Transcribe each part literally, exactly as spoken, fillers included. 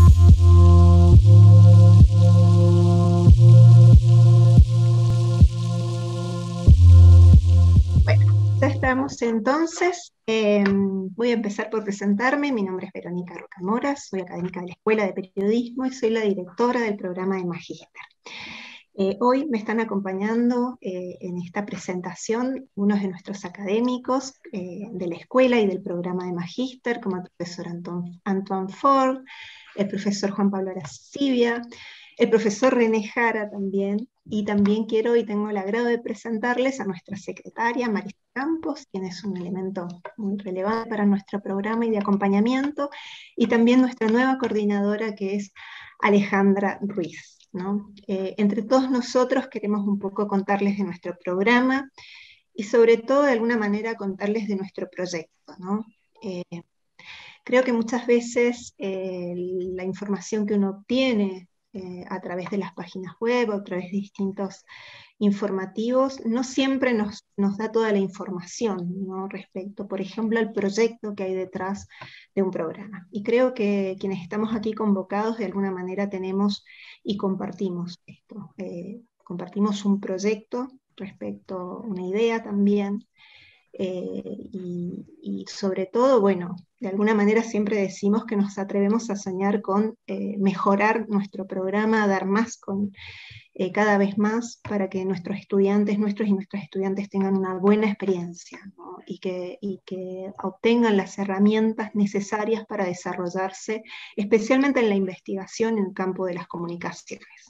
Ya estamos entonces, eh, voy a empezar por presentarme. Mi nombre es Verónica Rocamora, soy académica de la Escuela de Periodismo y soy la directora del programa de Magíster. Eh, hoy me están acompañando eh, en esta presentación unos de nuestros académicos eh, de la escuela y del programa de Magíster, como el profesor Anton, Antoine Ford, el profesor Juan Pablo Aracibia, el profesor René Jara también, y también quiero y tengo el agrado de presentarles a nuestra secretaria, Marisa Campos, quien es un elemento muy relevante para nuestro programa y de acompañamiento, y también nuestra nueva coordinadora, que es Alejandra Ruiz, ¿no? Eh, entre todos nosotros queremos un poco contarles de nuestro programa, y sobre todo de alguna manera contarles de nuestro proyecto, ¿no? Eh, creo que muchas veces eh, la información que uno obtiene Eh, a través de las páginas web o a través de distintos informativos, no siempre nos, nos da toda la información, ¿no? Respecto, por ejemplo, al proyecto que hay detrás de un programa. Y creo que quienes estamos aquí convocados de alguna manera tenemos y compartimos esto. Eh, compartimos un proyecto respecto a una idea también, Eh, y, y sobre todo, bueno, de alguna manera siempre decimos que nos atrevemos a soñar con eh, mejorar nuestro programa, a dar más con eh, cada vez más para que nuestros estudiantes, nuestros y nuestras estudiantes tengan una buena experiencia, ¿no? y, que, y que obtengan las herramientas necesarias para desarrollarse, especialmente en la investigación en el campo de las comunicaciones.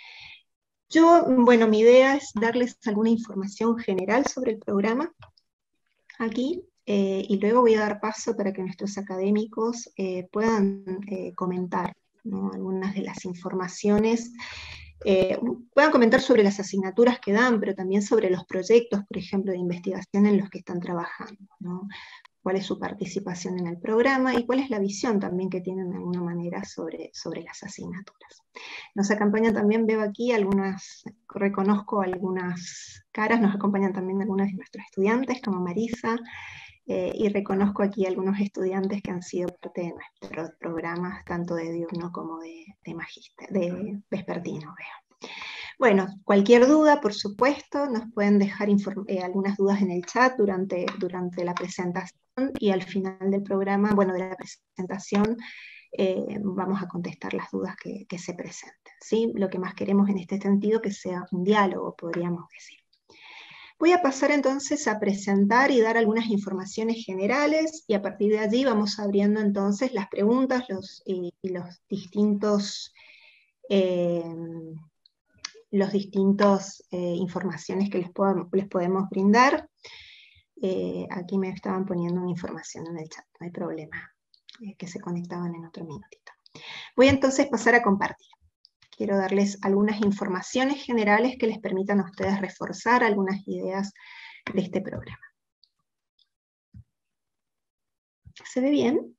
Yo, bueno, mi idea es darles alguna información general sobre el programa aquí, eh, y luego voy a dar paso para que nuestros académicos eh, puedan eh, comentar, ¿no? Algunas de las informaciones, eh, puedan comentar sobre las asignaturas que dan, pero también sobre los proyectos, por ejemplo, de investigación en los que están trabajando, ¿no? Cuál es su participación en el programa y cuál es la visión también que tienen de alguna manera sobre, sobre las asignaturas. Nos acompañan también, veo aquí algunas, reconozco algunas caras, nos acompañan también algunos de nuestros estudiantes, como Marisa, eh, y reconozco aquí algunos estudiantes que han sido parte de nuestros programas, tanto de diurno como de, de magíster, de vespertino, veo. Bueno, cualquier duda, por supuesto, nos pueden dejar eh, algunas dudas en el chat durante, durante la presentación, y al final del programa, bueno, de la presentación, eh, vamos a contestar las dudas que, que se presenten, ¿sí? Lo que más queremos en este sentido que sea un diálogo, podríamos decir. Voy a pasar entonces a presentar y dar algunas informaciones generales, y a partir de allí vamos abriendo entonces las preguntas los, y, y los distintos... Eh, los distintos eh, informaciones que les, puedo, les podemos brindar. Eh, aquí me estaban poniendo una información en el chat, no hay problema, eh, que se conectaban en otro minutito. Voy entonces a pasar a compartir. Quiero darles algunas informaciones generales que les permitan a ustedes reforzar algunas ideas de este programa. ¿Se ve bien?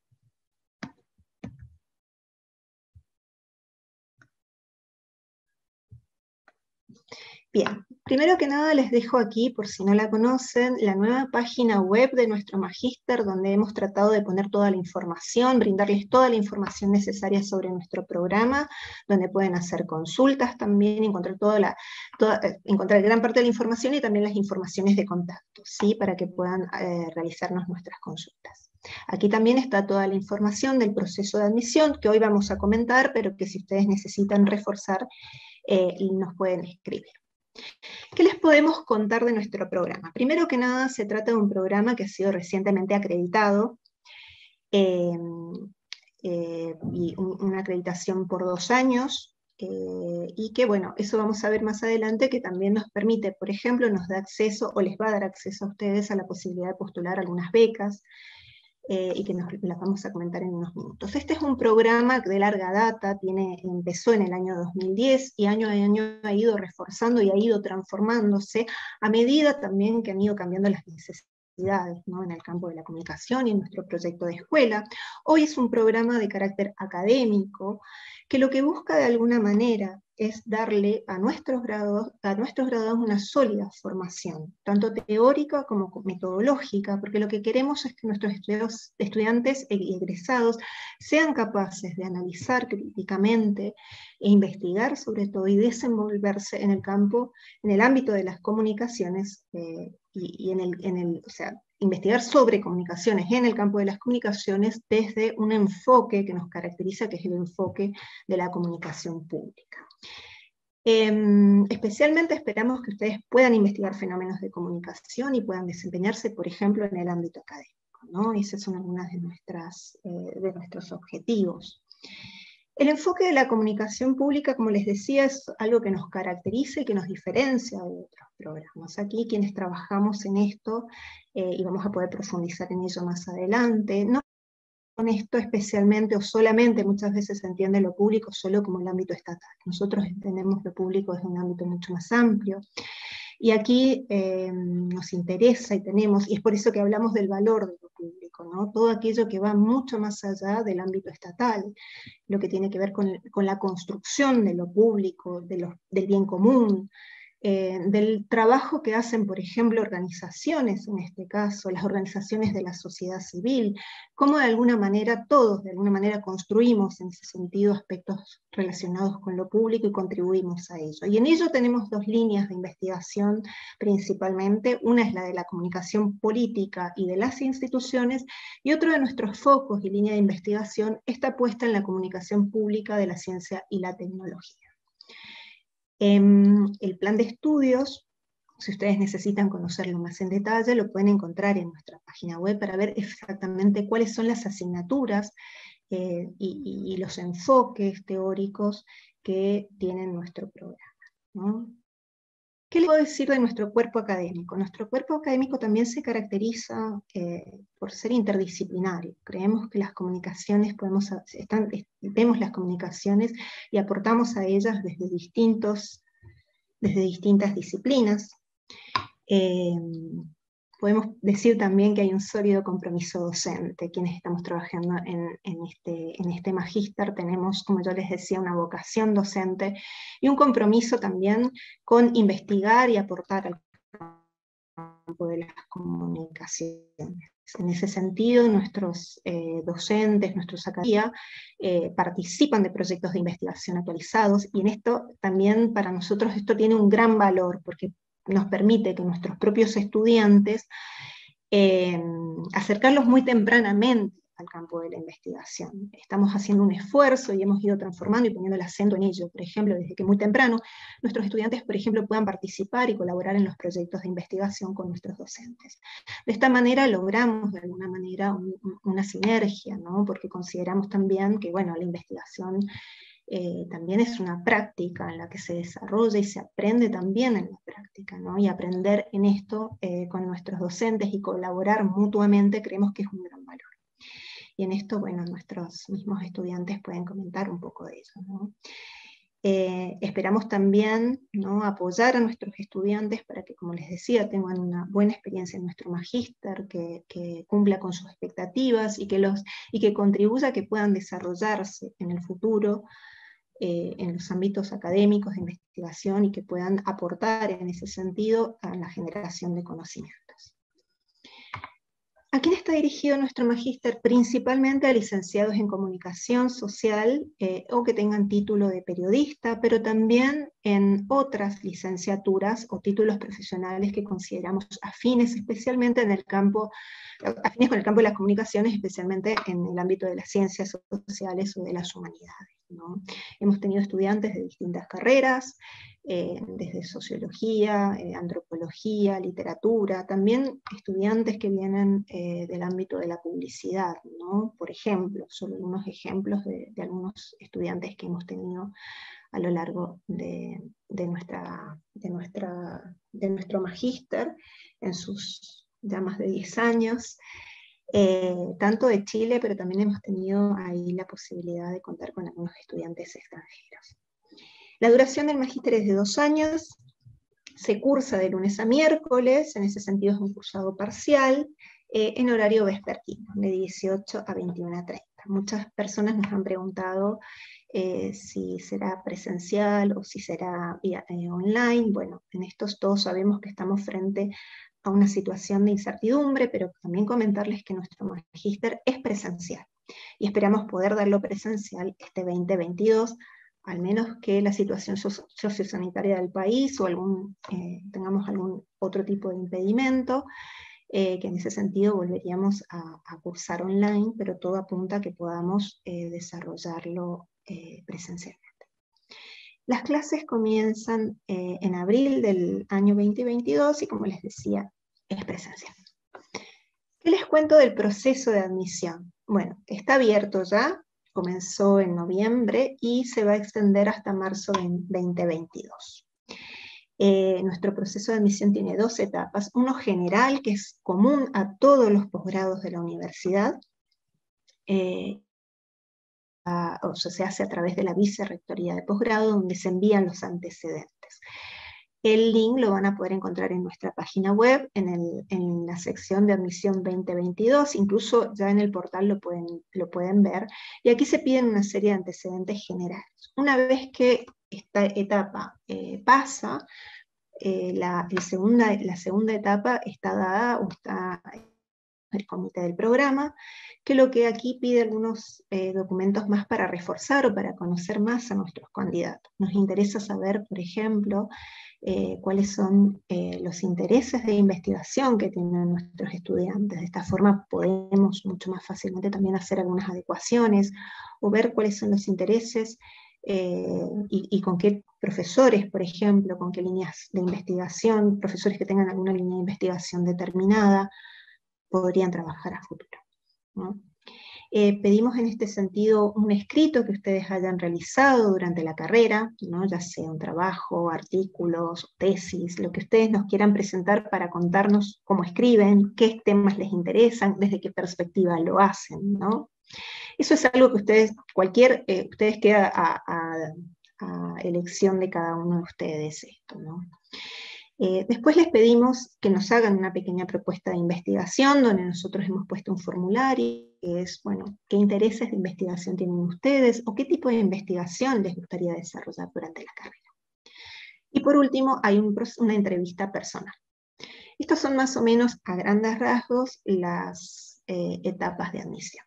Bien, primero que nada les dejo aquí, por si no la conocen, la nueva página web de nuestro magíster, donde hemos tratado de poner toda la información, brindarles toda la información necesaria sobre nuestro programa, donde pueden hacer consultas también, encontrar, toda la, toda, encontrar gran parte de la información y también las informaciones de contacto, ¿sí? Para que puedan eh, realizarnos nuestras consultas. Aquí también está toda la información del proceso de admisión, que hoy vamos a comentar, pero que si ustedes necesitan reforzar, eh, nos pueden escribir. ¿Qué les podemos contar de nuestro programa? Primero que nada, se trata de un programa que ha sido recientemente acreditado, eh, eh, y un, una acreditación por dos años, eh, y que, bueno, eso vamos a ver más adelante, que también nos permite, por ejemplo, nos da acceso, o les va a dar acceso a ustedes a la posibilidad de postular algunas becas, Eh, y que nos las vamos a comentar en unos minutos. Este es un programa de larga data, tiene, empezó en el año dos mil diez, y año a año ha ido reforzando y ha ido transformándose a medida también que han ido cambiando las necesidades, ¿no? En el campo de la comunicación y en nuestro proyecto de escuela. Hoy es un programa de carácter académico, que lo que busca de alguna manera es darle a nuestros graduados, a nuestros graduados una sólida formación, tanto teórica como metodológica, porque lo que queremos es que nuestros estudiantes e egresados sean capaces de analizar críticamente e investigar sobre todo y desenvolverse en el campo, en el ámbito de las comunicaciones eh, y, y en, el, en el, o sea, investigar sobre comunicaciones en el campo de las comunicaciones desde un enfoque que nos caracteriza, que es el enfoque de la comunicación pública. Eh, especialmente esperamos que ustedes puedan investigar fenómenos de comunicación y puedan desempeñarse, por ejemplo, en el ámbito académico, ¿no? Esos son algunos de, nuestras, eh, de nuestros objetivos. El enfoque de la comunicación pública, como les decía, es algo que nos caracteriza y que nos diferencia de otros programas. Aquí quienes trabajamos en esto, eh, y vamos a poder profundizar en ello más adelante, no con esto especialmente o solamente, muchas veces se entiende lo público solo como el ámbito estatal. Nosotros entendemos lo público desde un ámbito mucho más amplio. Y aquí eh, nos interesa y tenemos, y es por eso que hablamos del valor de lo público, ¿no? Todo aquello que va mucho más allá del ámbito estatal, lo que tiene que ver con, con la construcción de lo público, de lo, del bien común, eh, del trabajo que hacen, por ejemplo, organizaciones, en este caso, las organizaciones de la sociedad civil, cómo de alguna manera todos, de alguna manera construimos en ese sentido aspectos relacionados con lo público y contribuimos a ello. Y en ello tenemos dos líneas de investigación principalmente, una es la de la comunicación política y de las instituciones, y otro de nuestros focos y línea de investigación está puesta en la comunicación pública de la ciencia y la tecnología. En el plan de estudios, si ustedes necesitan conocerlo más en detalle, lo pueden encontrar en nuestra página web para ver exactamente cuáles son las asignaturas eh, y, y los enfoques teóricos que tiene nuestro programa, ¿no? ¿Qué les puedo decir de nuestro cuerpo académico? Nuestro cuerpo académico también se caracteriza eh, por ser interdisciplinario. Creemos que las comunicaciones, podemos, están, vemos las comunicaciones y aportamos a ellas desde, distintos, desde distintas disciplinas. Eh, podemos decir también que hay un sólido compromiso docente. Quienes estamos trabajando en, en, este, en este magíster tenemos, como yo les decía, una vocación docente y un compromiso también con investigar y aportar al campo de las comunicaciones. En ese sentido, nuestros eh, docentes, nuestros académicos, eh, participan de proyectos de investigación actualizados, y en esto también para nosotros esto tiene un gran valor, porque nos permite que nuestros propios estudiantes eh, acercarlos muy tempranamente al campo de la investigación. Estamos haciendo un esfuerzo y hemos ido transformando y poniendo el acento en ello, por ejemplo, desde que muy temprano nuestros estudiantes, por ejemplo, puedan participar y colaborar en los proyectos de investigación con nuestros docentes. De esta manera logramos de alguna manera un, una sinergia, ¿no? Porque consideramos también que, bueno, la investigación Eh, también es una práctica en la que se desarrolla y se aprende también en la práctica, ¿no? Y aprender en esto eh, con nuestros docentes y colaborar mutuamente creemos que es un gran valor. Y en esto, bueno, nuestros mismos estudiantes pueden comentar un poco de ello, ¿no? Eh, esperamos también, ¿no?, apoyar a nuestros estudiantes para que, como les decía, tengan una buena experiencia en nuestro magíster, que, que cumpla con sus expectativas y que, los, y que contribuya a que puedan desarrollarse en el futuro Eh, en los ámbitos académicos de investigación y que puedan aportar en ese sentido a la generación de conocimientos. ¿A quién está dirigido nuestro magíster? Principalmente a licenciados en comunicación social eh, o que tengan título de periodista, pero también en otras licenciaturas o títulos profesionales que consideramos afines, especialmente en el campo, afines con el campo de las comunicaciones, especialmente en el ámbito de las ciencias sociales o de las humanidades, ¿no? Hemos tenido estudiantes de distintas carreras, eh, desde sociología, eh, antropología, literatura, también estudiantes que vienen eh, del ámbito de la publicidad, ¿no? Por ejemplo, solo unos ejemplos de, de algunos estudiantes que hemos tenido a lo largo de, de, nuestra, de, nuestra, de nuestro magíster, en sus ya más de diez años, eh, tanto de Chile, pero también hemos tenido ahí la posibilidad de contar con algunos estudiantes extranjeros. La duración del magíster es de dos años, se cursa de lunes a miércoles, en ese sentido es un cursado parcial, eh, en horario vespertino, de dieciocho a veintiuno treinta. Muchas personas nos han preguntado eh, si será presencial o si será vía, eh, online. Bueno, en estos todos sabemos que estamos frente a una situación de incertidumbre, pero también comentarles que nuestro magíster es presencial y esperamos poder darlo presencial este veinte veintidós, al menos que la situación sociosanitaria del país o algún, eh, tengamos algún otro tipo de impedimento, eh, que en ese sentido volveríamos a, a cursar online, pero todo apunta a que podamos eh, desarrollarlo eh, presencialmente. Las clases comienzan eh, en abril del año veinte veintidós y, como les decía, es presencial. ¿Qué les cuento del proceso de admisión? Bueno, está abierto ya, comenzó en noviembre y se va a extender hasta marzo de veinte veintidós. Eh, nuestro proceso de admisión tiene dos etapas, uno general, que es común a todos los posgrados de la universidad, eh, a, o sea, se hace a través de la Vicerrectoría de Posgrado, donde se envían los antecedentes. El link lo van a poder encontrar en nuestra página web, en, el, en la sección de admisión veinte veintidós, incluso ya en el portal lo pueden, lo pueden ver, y aquí se piden una serie de antecedentes generales. Una vez que esta etapa eh, pasa, eh, la, el segunda, la segunda etapa está dada o está el comité del programa, que lo que aquí pide algunos eh, documentos más para reforzar o para conocer más a nuestros candidatos. Nos interesa saber, por ejemplo, eh, cuáles son eh, los intereses de investigación que tienen nuestros estudiantes. De esta forma podemos mucho más fácilmente también hacer algunas adecuaciones o ver cuáles son los intereses eh, y, y con qué profesores, por ejemplo, con qué líneas de investigación, profesores que tengan alguna línea de investigación determinada, podrían trabajar a futuro, ¿no? Eh, pedimos en este sentido un escrito que ustedes hayan realizado durante la carrera, ¿no? Ya sea un trabajo, artículos, tesis, lo que ustedes nos quieran presentar para contarnos cómo escriben, qué temas les interesan, desde qué perspectiva lo hacen, ¿no? Eso es algo que ustedes, cualquier, eh, ustedes queda a, a, a elección de cada uno de ustedes esto, ¿no? Eh, después les pedimos que nos hagan una pequeña propuesta de investigación, donde nosotros hemos puesto un formulario, que es, bueno, qué intereses de investigación tienen ustedes, o qué tipo de investigación les gustaría desarrollar durante la carrera. Y por último, hay un, una entrevista personal. Estos son más o menos, a grandes rasgos, las eh, etapas de admisión.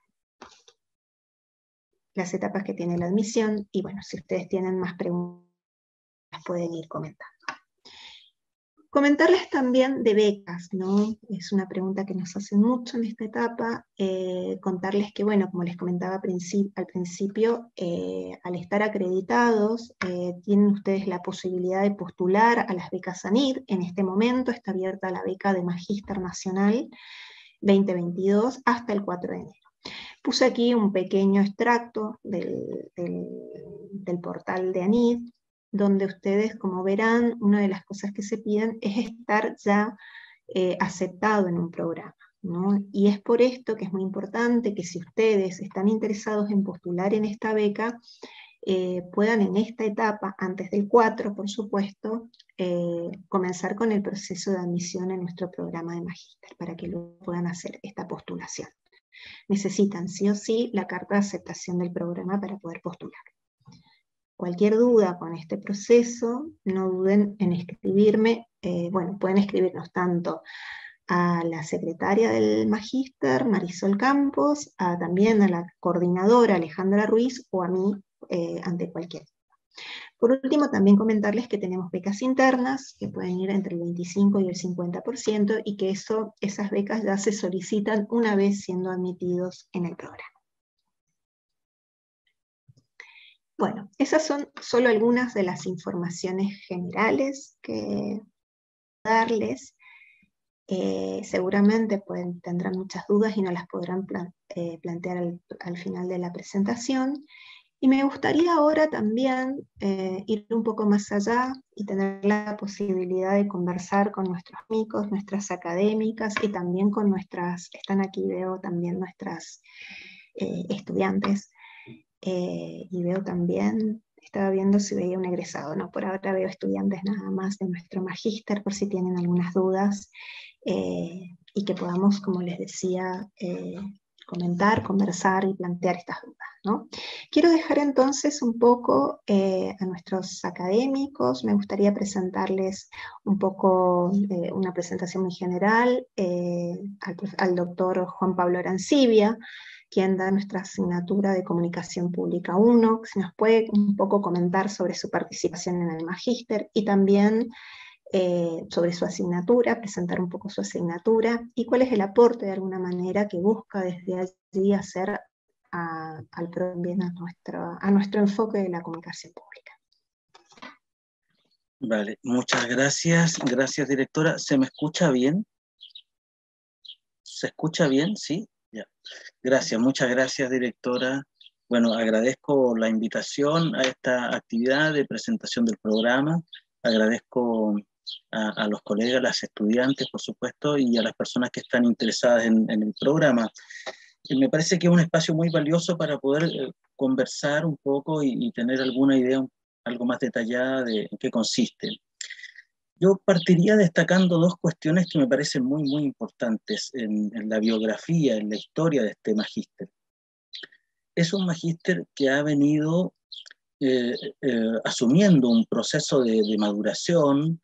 Las etapas que tiene la admisión, y bueno, si ustedes tienen más preguntas, pueden ir comentando. Comentarles también de becas, ¿no? Es una pregunta que nos hacen mucho en esta etapa. Eh, contarles que, bueno, como les comentaba princip al principio, eh, al estar acreditados, eh, tienen ustedes la posibilidad de postular a las becas ANID. En este momento está abierta la beca de Magíster Nacional veinte veintidós hasta el cuatro de enero. Puse aquí un pequeño extracto del, del, del portal de ANID, donde ustedes, como verán, una de las cosas que se piden es estar ya eh, aceptado en un programa, ¿no? Y es por esto que es muy importante que si ustedes están interesados en postular en esta beca, eh, puedan en esta etapa, antes del cuatro, por supuesto, eh, comenzar con el proceso de admisión en nuestro programa de magíster, para que lo puedan hacer esta postulación. Necesitan sí o sí la carta de aceptación del programa para poder postular. Cualquier duda con este proceso, no duden en escribirme. Eh, bueno, pueden escribirnos tanto a la secretaria del magíster, Marisol Campos, a, también a la coordinadora Alejandra Ruiz, o a mí, eh, ante cualquier duda. Por último, también comentarles que tenemos becas internas, que pueden ir entre el veinticinco y el cincuenta por ciento, y que eso, esas becas ya se solicitan una vez siendo admitidos en el programa. Bueno, esas son solo algunas de las informaciones generales que darles. Eh, seguramente pueden, tendrán muchas dudas y no las podrán plan, eh, plantear al, al final de la presentación. Y me gustaría ahora también eh, ir un poco más allá y tener la posibilidad de conversar con nuestros amigos, nuestras académicas y también con nuestras, están aquí, veo también nuestras eh, estudiantes. Eh, y veo también, estaba viendo si veía un egresado, no, por ahora veo estudiantes nada más de nuestro magíster, por si tienen algunas dudas, eh, y que podamos, como les decía, eh, comentar, conversar y plantear estas dudas, ¿no? Quiero dejar entonces un poco eh, a nuestros académicos, me gustaría presentarles un poco, eh, una presentación muy general, eh, al, al doctor Juan Pablo Arancibia, quien da nuestra asignatura de Comunicación Pública uno, que se nos puede un poco comentar sobre su participación en el Magíster y también Eh, sobre su asignatura, presentar un poco su asignatura y cuál es el aporte de alguna manera que busca desde allí hacer a, al bien a nuestro, a nuestro enfoque de la comunicación pública. Vale, muchas gracias, gracias directora. ¿Se me escucha bien? ¿Se escucha bien? ¿Sí? Ya. Gracias, muchas gracias directora. Bueno, agradezco la invitación a esta actividad de presentación del programa, agradezco A, a los colegas, a las estudiantes, por supuesto, y a las personas que están interesadas en, en el programa. Y me parece que es un espacio muy valioso para poder eh, conversar un poco y, y tener alguna idea algo más detallada de en qué consiste. Yo partiría destacando dos cuestiones que me parecen muy, muy importantes en, en la biografía, en la historia de este magíster. Es un magíster que ha venido eh, eh, asumiendo un proceso de, de maduración,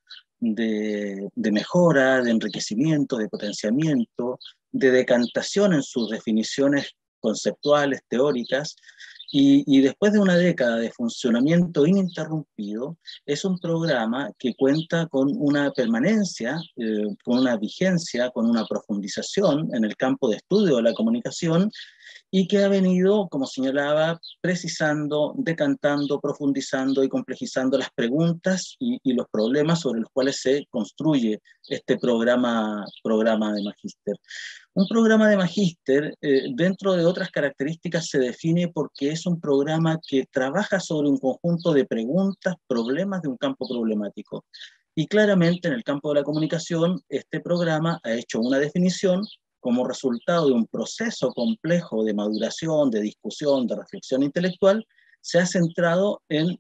de, de mejora, de enriquecimiento, de potenciamiento, de decantación en sus definiciones conceptuales, teóricas, y, y después de una década de funcionamiento ininterrumpido, es un programa que cuenta con una permanencia, eh, con una vigencia, con una profundización en el campo de estudio de la comunicación, y que ha venido, como señalaba, precisando, decantando, profundizando y complejizando las preguntas y, y los problemas sobre los cuales se construye este programa, programa de magíster. Un programa de magíster, eh, dentro de otras características, se define porque es un programa que trabaja sobre un conjunto de preguntas, problemas de un campo problemático. Y claramente en el campo de la comunicación, este programa ha hecho una definición como resultado de un proceso complejo de maduración, de discusión, de reflexión intelectual, se ha centrado en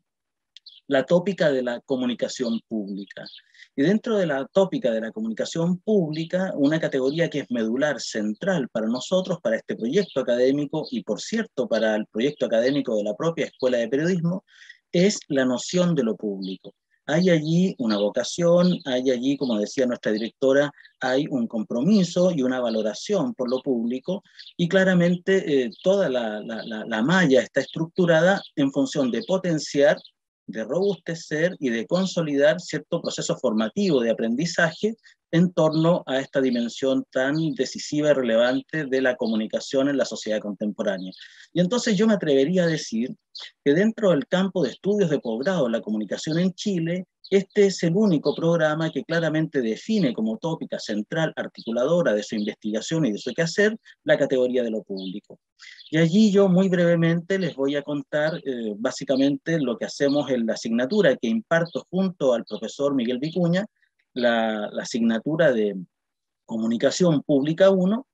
la tópica de la comunicación pública. Y dentro de la tópica de la comunicación pública, una categoría que es medular, central para nosotros, para este proyecto académico y, por cierto, para el proyecto académico de la propia Escuela de Periodismo, es la noción de lo público. Hay allí una vocación, hay allí, como decía nuestra directora, hay un compromiso y una valoración por lo público, y claramente eh, toda la, la, la, la malla está estructurada en función de potenciar, de robustecer y de consolidar cierto proceso formativo de aprendizaje en torno a esta dimensión tan decisiva y relevante de la comunicación en la sociedad contemporánea. Y entonces yo me atrevería a decir que dentro del campo de estudios de posgrado en la comunicación en Chile, este es el único programa que claramente define como tópica central articuladora de su investigación y de su quehacer la categoría de lo público. Y allí yo muy brevemente les voy a contar eh, básicamente lo que hacemos en la asignatura que imparto junto al profesor Miguel Vicuña, la, la asignatura de Comunicación Pública uno,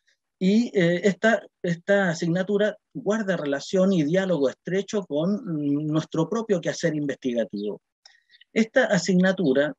y eh, esta, esta asignatura guarda relación y diálogo estrecho con nuestro propio quehacer investigativo. Esta asignatura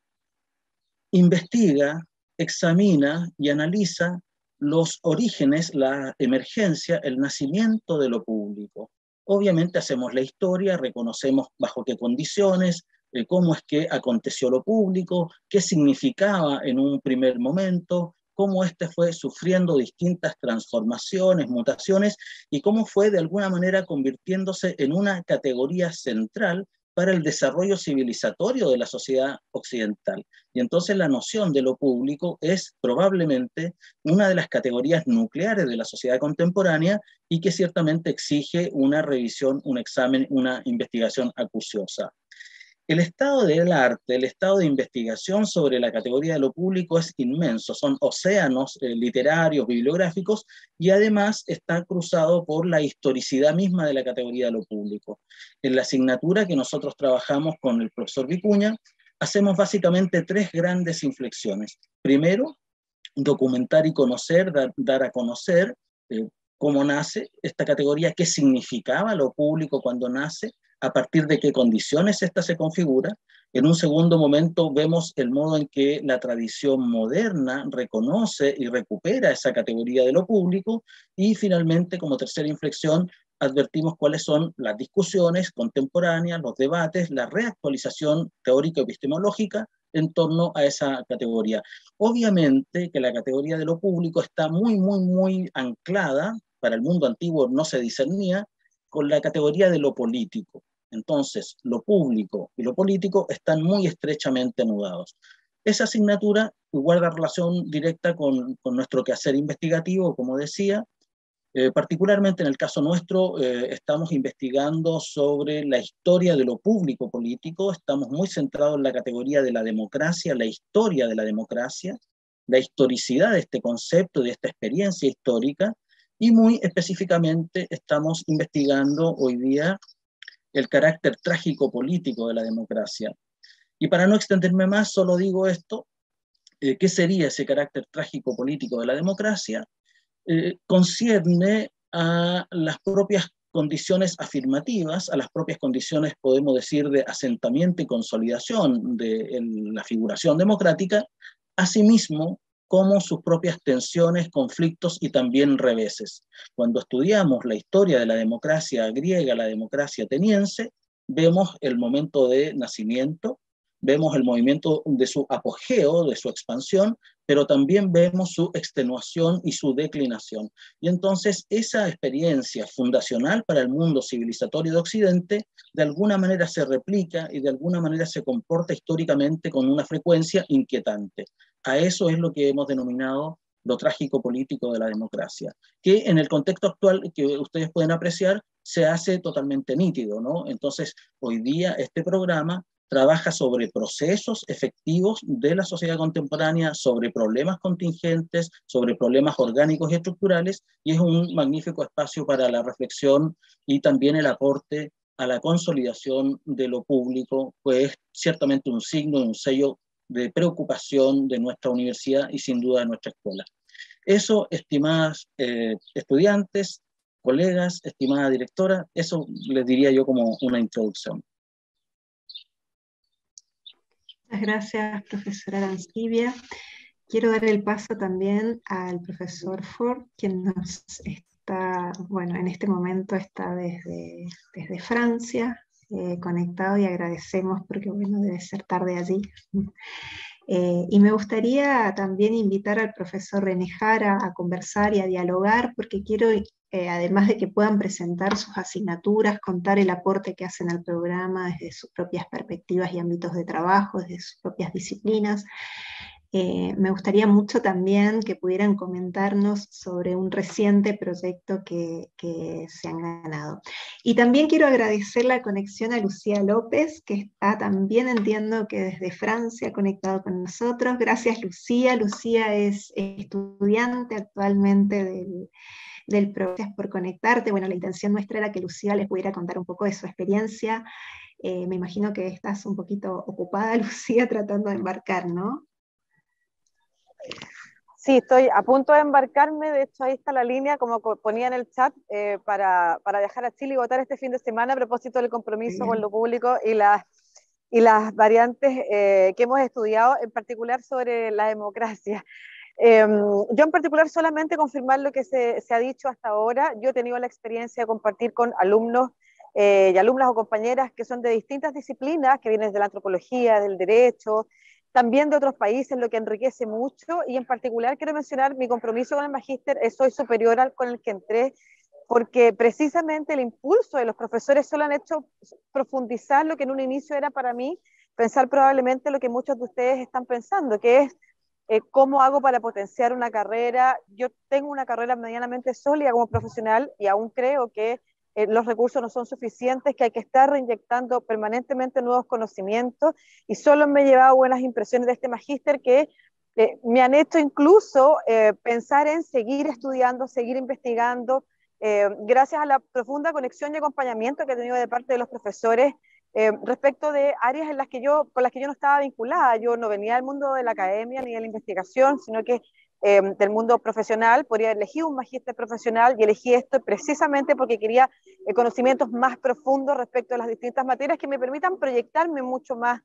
investiga, examina y analiza los orígenes, la emergencia, el nacimiento de lo público. Obviamente hacemos la historia, reconocemos bajo qué condiciones, eh, cómo es que aconteció lo público, qué significaba en un primer momento, cómo éste fue sufriendo distintas transformaciones, mutaciones, y cómo fue de alguna manera convirtiéndose en una categoría central para el desarrollo civilizatorio de la sociedad occidental. Y entonces la noción de lo público es probablemente una de las categorías nucleares de la sociedad contemporánea y que ciertamente exige una revisión, un examen, una investigación acuciosa. El estado del arte, el estado de investigación sobre la categoría de lo público es inmenso, son océanos eh, literarios, bibliográficos, y además está cruzado por la historicidad misma de la categoría de lo público. En la asignatura que nosotros trabajamos con el profesor Vicuña, hacemos básicamente tres grandes inflexiones. Primero, documentar y conocer, dar, dar a conocer eh, cómo nace esta categoría, qué significaba lo público cuando nace, a partir de qué condiciones esta se configura. En un segundo momento vemos el modo en que la tradición moderna reconoce y recupera esa categoría de lo público, y finalmente, como tercera inflexión, advertimos cuáles son las discusiones contemporáneas, los debates, la reactualización teórico-epistemológica en torno a esa categoría. Obviamente que la categoría de lo público está muy, muy, muy anclada, para el mundo antiguo no se discernía, con la categoría de lo político. Entonces, lo público y lo político están muy estrechamente anudados. Esa asignatura guarda relación directa con, con nuestro quehacer investigativo, como decía. Eh, particularmente en el caso nuestro, eh, estamos investigando sobre la historia de lo público político, estamos muy centrados en la categoría de la democracia, la historia de la democracia, la historicidad de este concepto, de esta experiencia histórica, y muy específicamente estamos investigando hoy día el carácter trágico político de la democracia. Y para no extenderme más, solo digo esto, eh, ¿qué sería ese carácter trágico político de la democracia? Eh, concierne a las propias condiciones afirmativas, a las propias condiciones, podemos decir, de asentamiento y consolidación de en la figuración democrática, asimismo como sus propias tensiones, conflictos y también reveses. Cuando estudiamos la historia de la democracia griega, la democracia ateniense, vemos el momento de nacimiento, vemos el movimiento de su apogeo, de su expansión, pero también vemos su extenuación y su declinación. Y entonces esa experiencia fundacional para el mundo civilizatorio de Occidente de alguna manera se replica y de alguna manera se comporta históricamente con una frecuencia inquietante. A eso es lo que hemos denominado lo trágico político de la democracia, que en el contexto actual que ustedes pueden apreciar se hace totalmente nítido, ¿no? Entonces, hoy día este programa trabaja sobre procesos efectivos de la sociedad contemporánea, sobre problemas contingentes, sobre problemas orgánicos y estructurales, y es un magnífico espacio para la reflexión y también el aporte a la consolidación de lo público, pues es ciertamente un signo y un sello de preocupación de nuestra universidad y sin duda de nuestra escuela. Eso, estimadas eh, estudiantes, colegas, estimada directora, eso les diría yo como una introducción. Muchas gracias, profesora Arancibia. Quiero dar el paso también al profesor Ford, quien nos está, bueno, en este momento está desde, desde Francia, eh, conectado, y agradecemos porque, bueno, debe ser tarde allí. Eh, y me gustaría también invitar al profesor René Jara a conversar y a dialogar, porque quiero, eh, además de que puedan presentar sus asignaturas, contar el aporte que hacen al programa desde sus propias perspectivas y ámbitos de trabajo, desde sus propias disciplinas. Eh, me gustaría mucho también que pudieran comentarnos sobre un reciente proyecto que, que se han ganado. Y también quiero agradecer la conexión a Lucía López, que está también, entiendo que desde Francia, conectado con nosotros. Gracias, Lucía. Lucía es estudiante actualmente del, del programa. Gracias por conectarte. Bueno, la intención nuestra era que Lucía les pudiera contar un poco de su experiencia. Eh, me imagino que estás un poquito ocupada, Lucía, tratando de embarcar, ¿no? Sí, estoy a punto de embarcarme, de hecho ahí está la línea, como ponía en el chat, eh, para, para viajar a Chile y votar este fin de semana a propósito del compromiso con lo público y las, y las variantes eh, que hemos estudiado, en particular sobre la democracia. Eh, yo en particular solamente confirmar lo que se, se ha dicho hasta ahora. Yo he tenido la experiencia de compartir con alumnos eh, y alumnas o compañeras que son de distintas disciplinas, que vienen de la antropología, del derecho, también de otros países, lo que enriquece mucho, y en particular quiero mencionar mi compromiso con el magíster, soy superior al con el que entré, porque precisamente el impulso de los profesores solo han hecho profundizar lo que en un inicio era para mí, pensar probablemente lo que muchos de ustedes están pensando, que es eh, cómo hago para potenciar una carrera. Yo tengo una carrera medianamente sólida como profesional y aún creo que Eh, los recursos no son suficientes, que hay que estar reinyectando permanentemente nuevos conocimientos, y solo me he llevado buenas impresiones de este magíster que eh, me han hecho incluso eh, pensar en seguir estudiando, seguir investigando, eh, gracias a la profunda conexión y acompañamiento que he tenido de parte de los profesores eh, respecto de áreas en las que yo, con las que yo no estaba vinculada. Yo no venía del mundo de la academia ni de la investigación, sino que Eh, del mundo profesional. Podría elegir un magíster profesional y elegí esto precisamente porque quería eh, conocimientos más profundos respecto a las distintas materias que me permitan proyectarme mucho más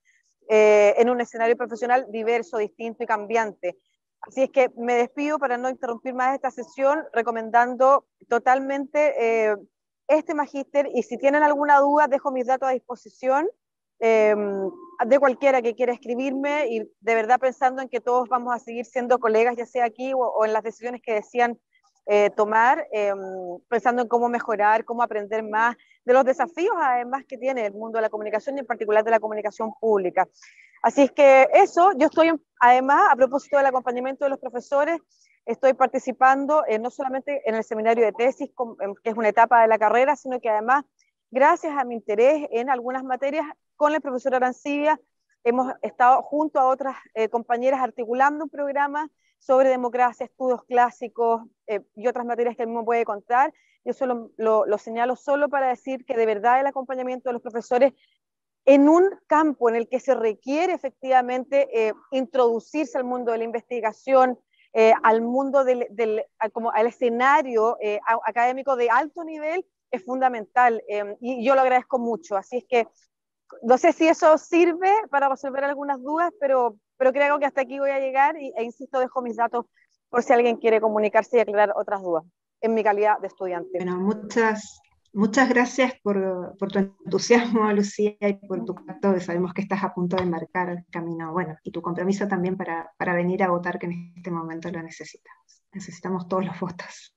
eh, en un escenario profesional diverso, distinto y cambiante. Así es que me despido para no interrumpir más esta sesión, recomendando totalmente eh, este magíster, y si tienen alguna duda, dejo mis datos a disposición eh, de cualquiera que quiera escribirme, y de verdad pensando en que todos vamos a seguir siendo colegas, ya sea aquí o, o en las decisiones que decían eh, tomar, eh, pensando en cómo mejorar, cómo aprender más de los desafíos además que tiene el mundo de la comunicación y en particular de la comunicación pública. Así es que eso, yo estoy además, a propósito del acompañamiento de los profesores, estoy participando eh, no solamente en el seminario de tesis, que es una etapa de la carrera, sino que además, gracias a mi interés en algunas materias, con el profesor Arancibia, hemos estado junto a otras eh, compañeras articulando un programa sobre democracia, estudios clásicos eh, y otras materias que él me puede contar. Yo solo lo, lo señalo solo para decir que de verdad el acompañamiento de los profesores en un campo en el que se requiere efectivamente eh, introducirse al mundo de la investigación, eh, al mundo del, del como al escenario eh, académico de alto nivel, es fundamental, eh, y yo lo agradezco mucho. Así es que no sé si eso sirve para resolver algunas dudas, pero, pero creo que hasta aquí voy a llegar, y, e insisto, dejo mis datos por si alguien quiere comunicarse y aclarar otras dudas, en mi calidad de estudiante. Bueno, muchas, muchas gracias por, por tu entusiasmo, Lucía, y por tu pacto, que sabemos que estás a punto de embarcar el camino, bueno, y tu compromiso también para, para venir a votar, que en este momento lo necesitamos. Necesitamos todos los votos.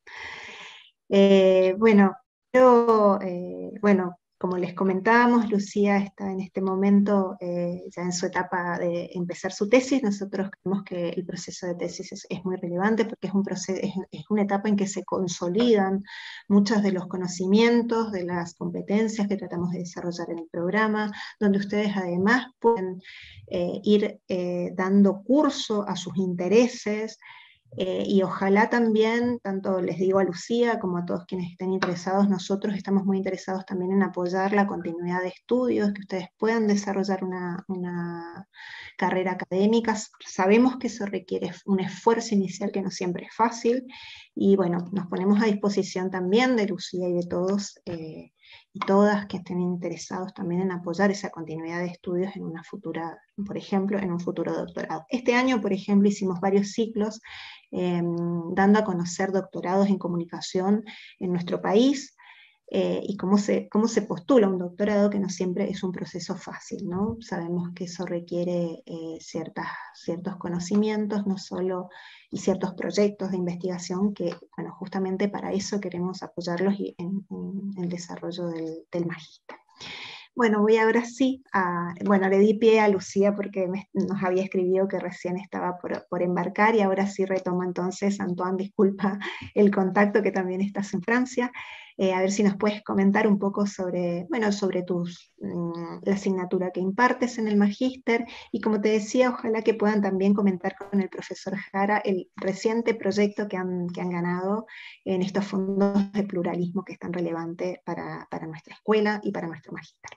Eh, bueno, yo, eh, bueno, como les comentábamos, Lucía está en este momento eh, ya en su etapa de empezar su tesis. Nosotros creemos que el proceso de tesis es, es muy relevante porque es, un proceso, es, es una etapa en que se consolidan muchos de los conocimientos, de las competencias que tratamos de desarrollar en el programa, donde ustedes además pueden eh, ir eh, dando curso a sus intereses. Eh, y ojalá también, tanto les digo a Lucía como a todos quienes estén interesados, nosotros estamos muy interesados también en apoyar la continuidad de estudios, que ustedes puedan desarrollar una, una carrera académica. Sabemos que eso requiere un esfuerzo inicial que no siempre es fácil, y bueno, nos ponemos a disposición también de Lucía y de todos eh, y todas que estén interesados también en apoyar esa continuidad de estudios en una futura, por ejemplo, en un futuro doctorado. Este año, por ejemplo, hicimos varios ciclos Eh, dando a conocer doctorados en comunicación en nuestro país, eh, y cómo se, cómo se postula un doctorado, que no siempre es un proceso fácil, ¿no? Sabemos que eso requiere eh, ciertas, ciertos conocimientos, no solo, y ciertos proyectos de investigación que, bueno, justamente para eso queremos apoyarlos en, en el desarrollo del, del magíster. Bueno, voy ahora sí a, bueno, le di pie a Lucía porque me, nos había escrito que recién estaba por, por embarcar, y ahora sí retomo entonces, Antoine, disculpa el contacto, que también estás en Francia, eh, a ver si nos puedes comentar un poco sobre, bueno, sobre tus, mmm, la asignatura que impartes en el magíster, y como te decía, ojalá que puedan también comentar con el profesor Jara el reciente proyecto que han, que han ganado en estos fondos de pluralismo que es tan relevante para, para nuestra escuela y para nuestro magíster.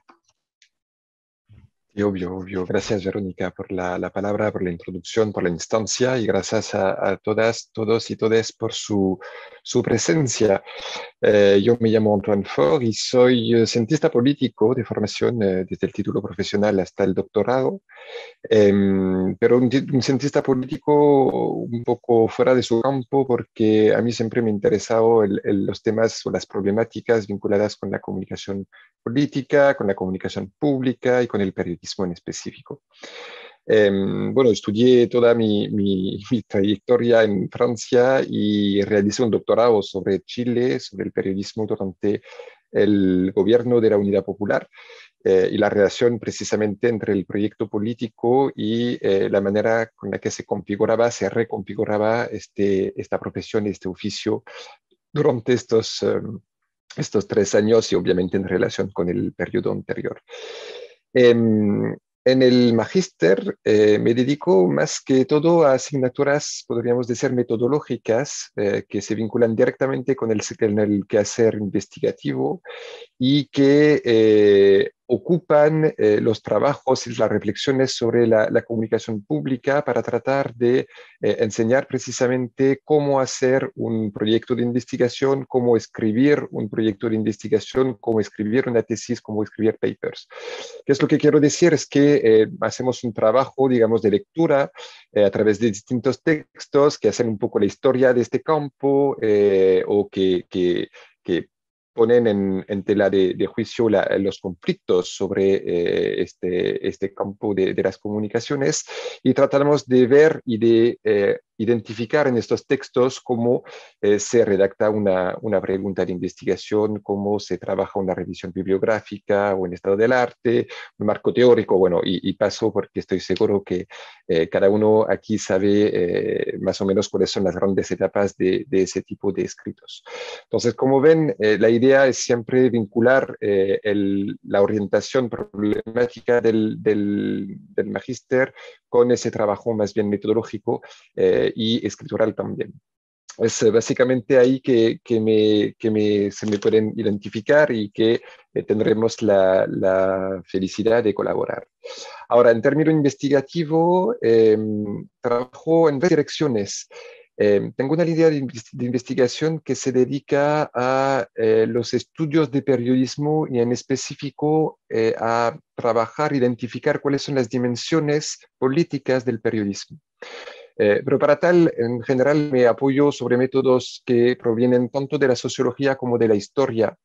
Y obvio, obvio. Gracias, Verónica, por la, la palabra, por la introducción, por la instancia, y gracias a, a todas, todos y todas por su, su presencia. Eh, yo me llamo Antoine Faure y soy eh, cientista político de formación, eh, desde el título profesional hasta el doctorado, eh, pero un, un cientista político un poco fuera de su campo, porque a mí siempre me han interesado el, el, los temas o las problemáticas vinculadas con la comunicación política, con la comunicación pública y con el periodismo en específico. Eh, bueno, estudié toda mi, mi, mi trayectoria en Francia y realicé un doctorado sobre Chile, sobre el periodismo durante el gobierno de la Unidad Popular, eh, y la relación precisamente entre el proyecto político y eh, la manera con la que se configuraba, se reconfiguraba este, esta profesión, este oficio durante estos, um, estos tres años, y obviamente en relación con el periodo anterior. Eh, En el magíster eh, me dedico más que todo a asignaturas, podríamos decir, metodológicas, eh, que se vinculan directamente con el, con el quehacer investigativo y que eh, ocupan ocupan eh, los trabajos y las reflexiones sobre la, la comunicación pública para tratar de eh, enseñar precisamente cómo hacer un proyecto de investigación, cómo escribir un proyecto de investigación, cómo escribir una tesis, cómo escribir papers. ¿Qué es lo que quiero decir? Es que eh, hacemos un trabajo, digamos, de lectura eh, a través de distintos textos que hacen un poco la historia de este campo eh, o que, que, que ponen en, en tela de, de juicio la, los conflictos sobre eh, este, este campo de, de las comunicaciones, y tratamos de ver y de eh, identificar en estos textos cómo eh, se redacta una, una pregunta de investigación, cómo se trabaja una revisión bibliográfica o en estado del arte, un marco teórico, bueno, y, y paso porque estoy seguro que eh, cada uno aquí sabe eh, más o menos cuáles son las grandes etapas de, de ese tipo de escritos. Entonces, como ven, eh, la idea es siempre vincular eh, el, la orientación problemática del, del, del magíster con ese trabajo más bien metodológico eh, y escritural también. Es básicamente ahí que, que, me, que me, se me pueden identificar y que eh, tendremos la, la felicidad de colaborar. Ahora, en términos investigativos, eh, trabajo en varias direcciones. Eh, tengo una línea de, de investigación que se dedica a eh, los estudios de periodismo y en específico eh, a trabajar, identificar cuáles son las dimensiones políticas del periodismo. Eh, pero para tal, en general, me apoyo sobre métodos que provienen tanto de la sociología como de la historia.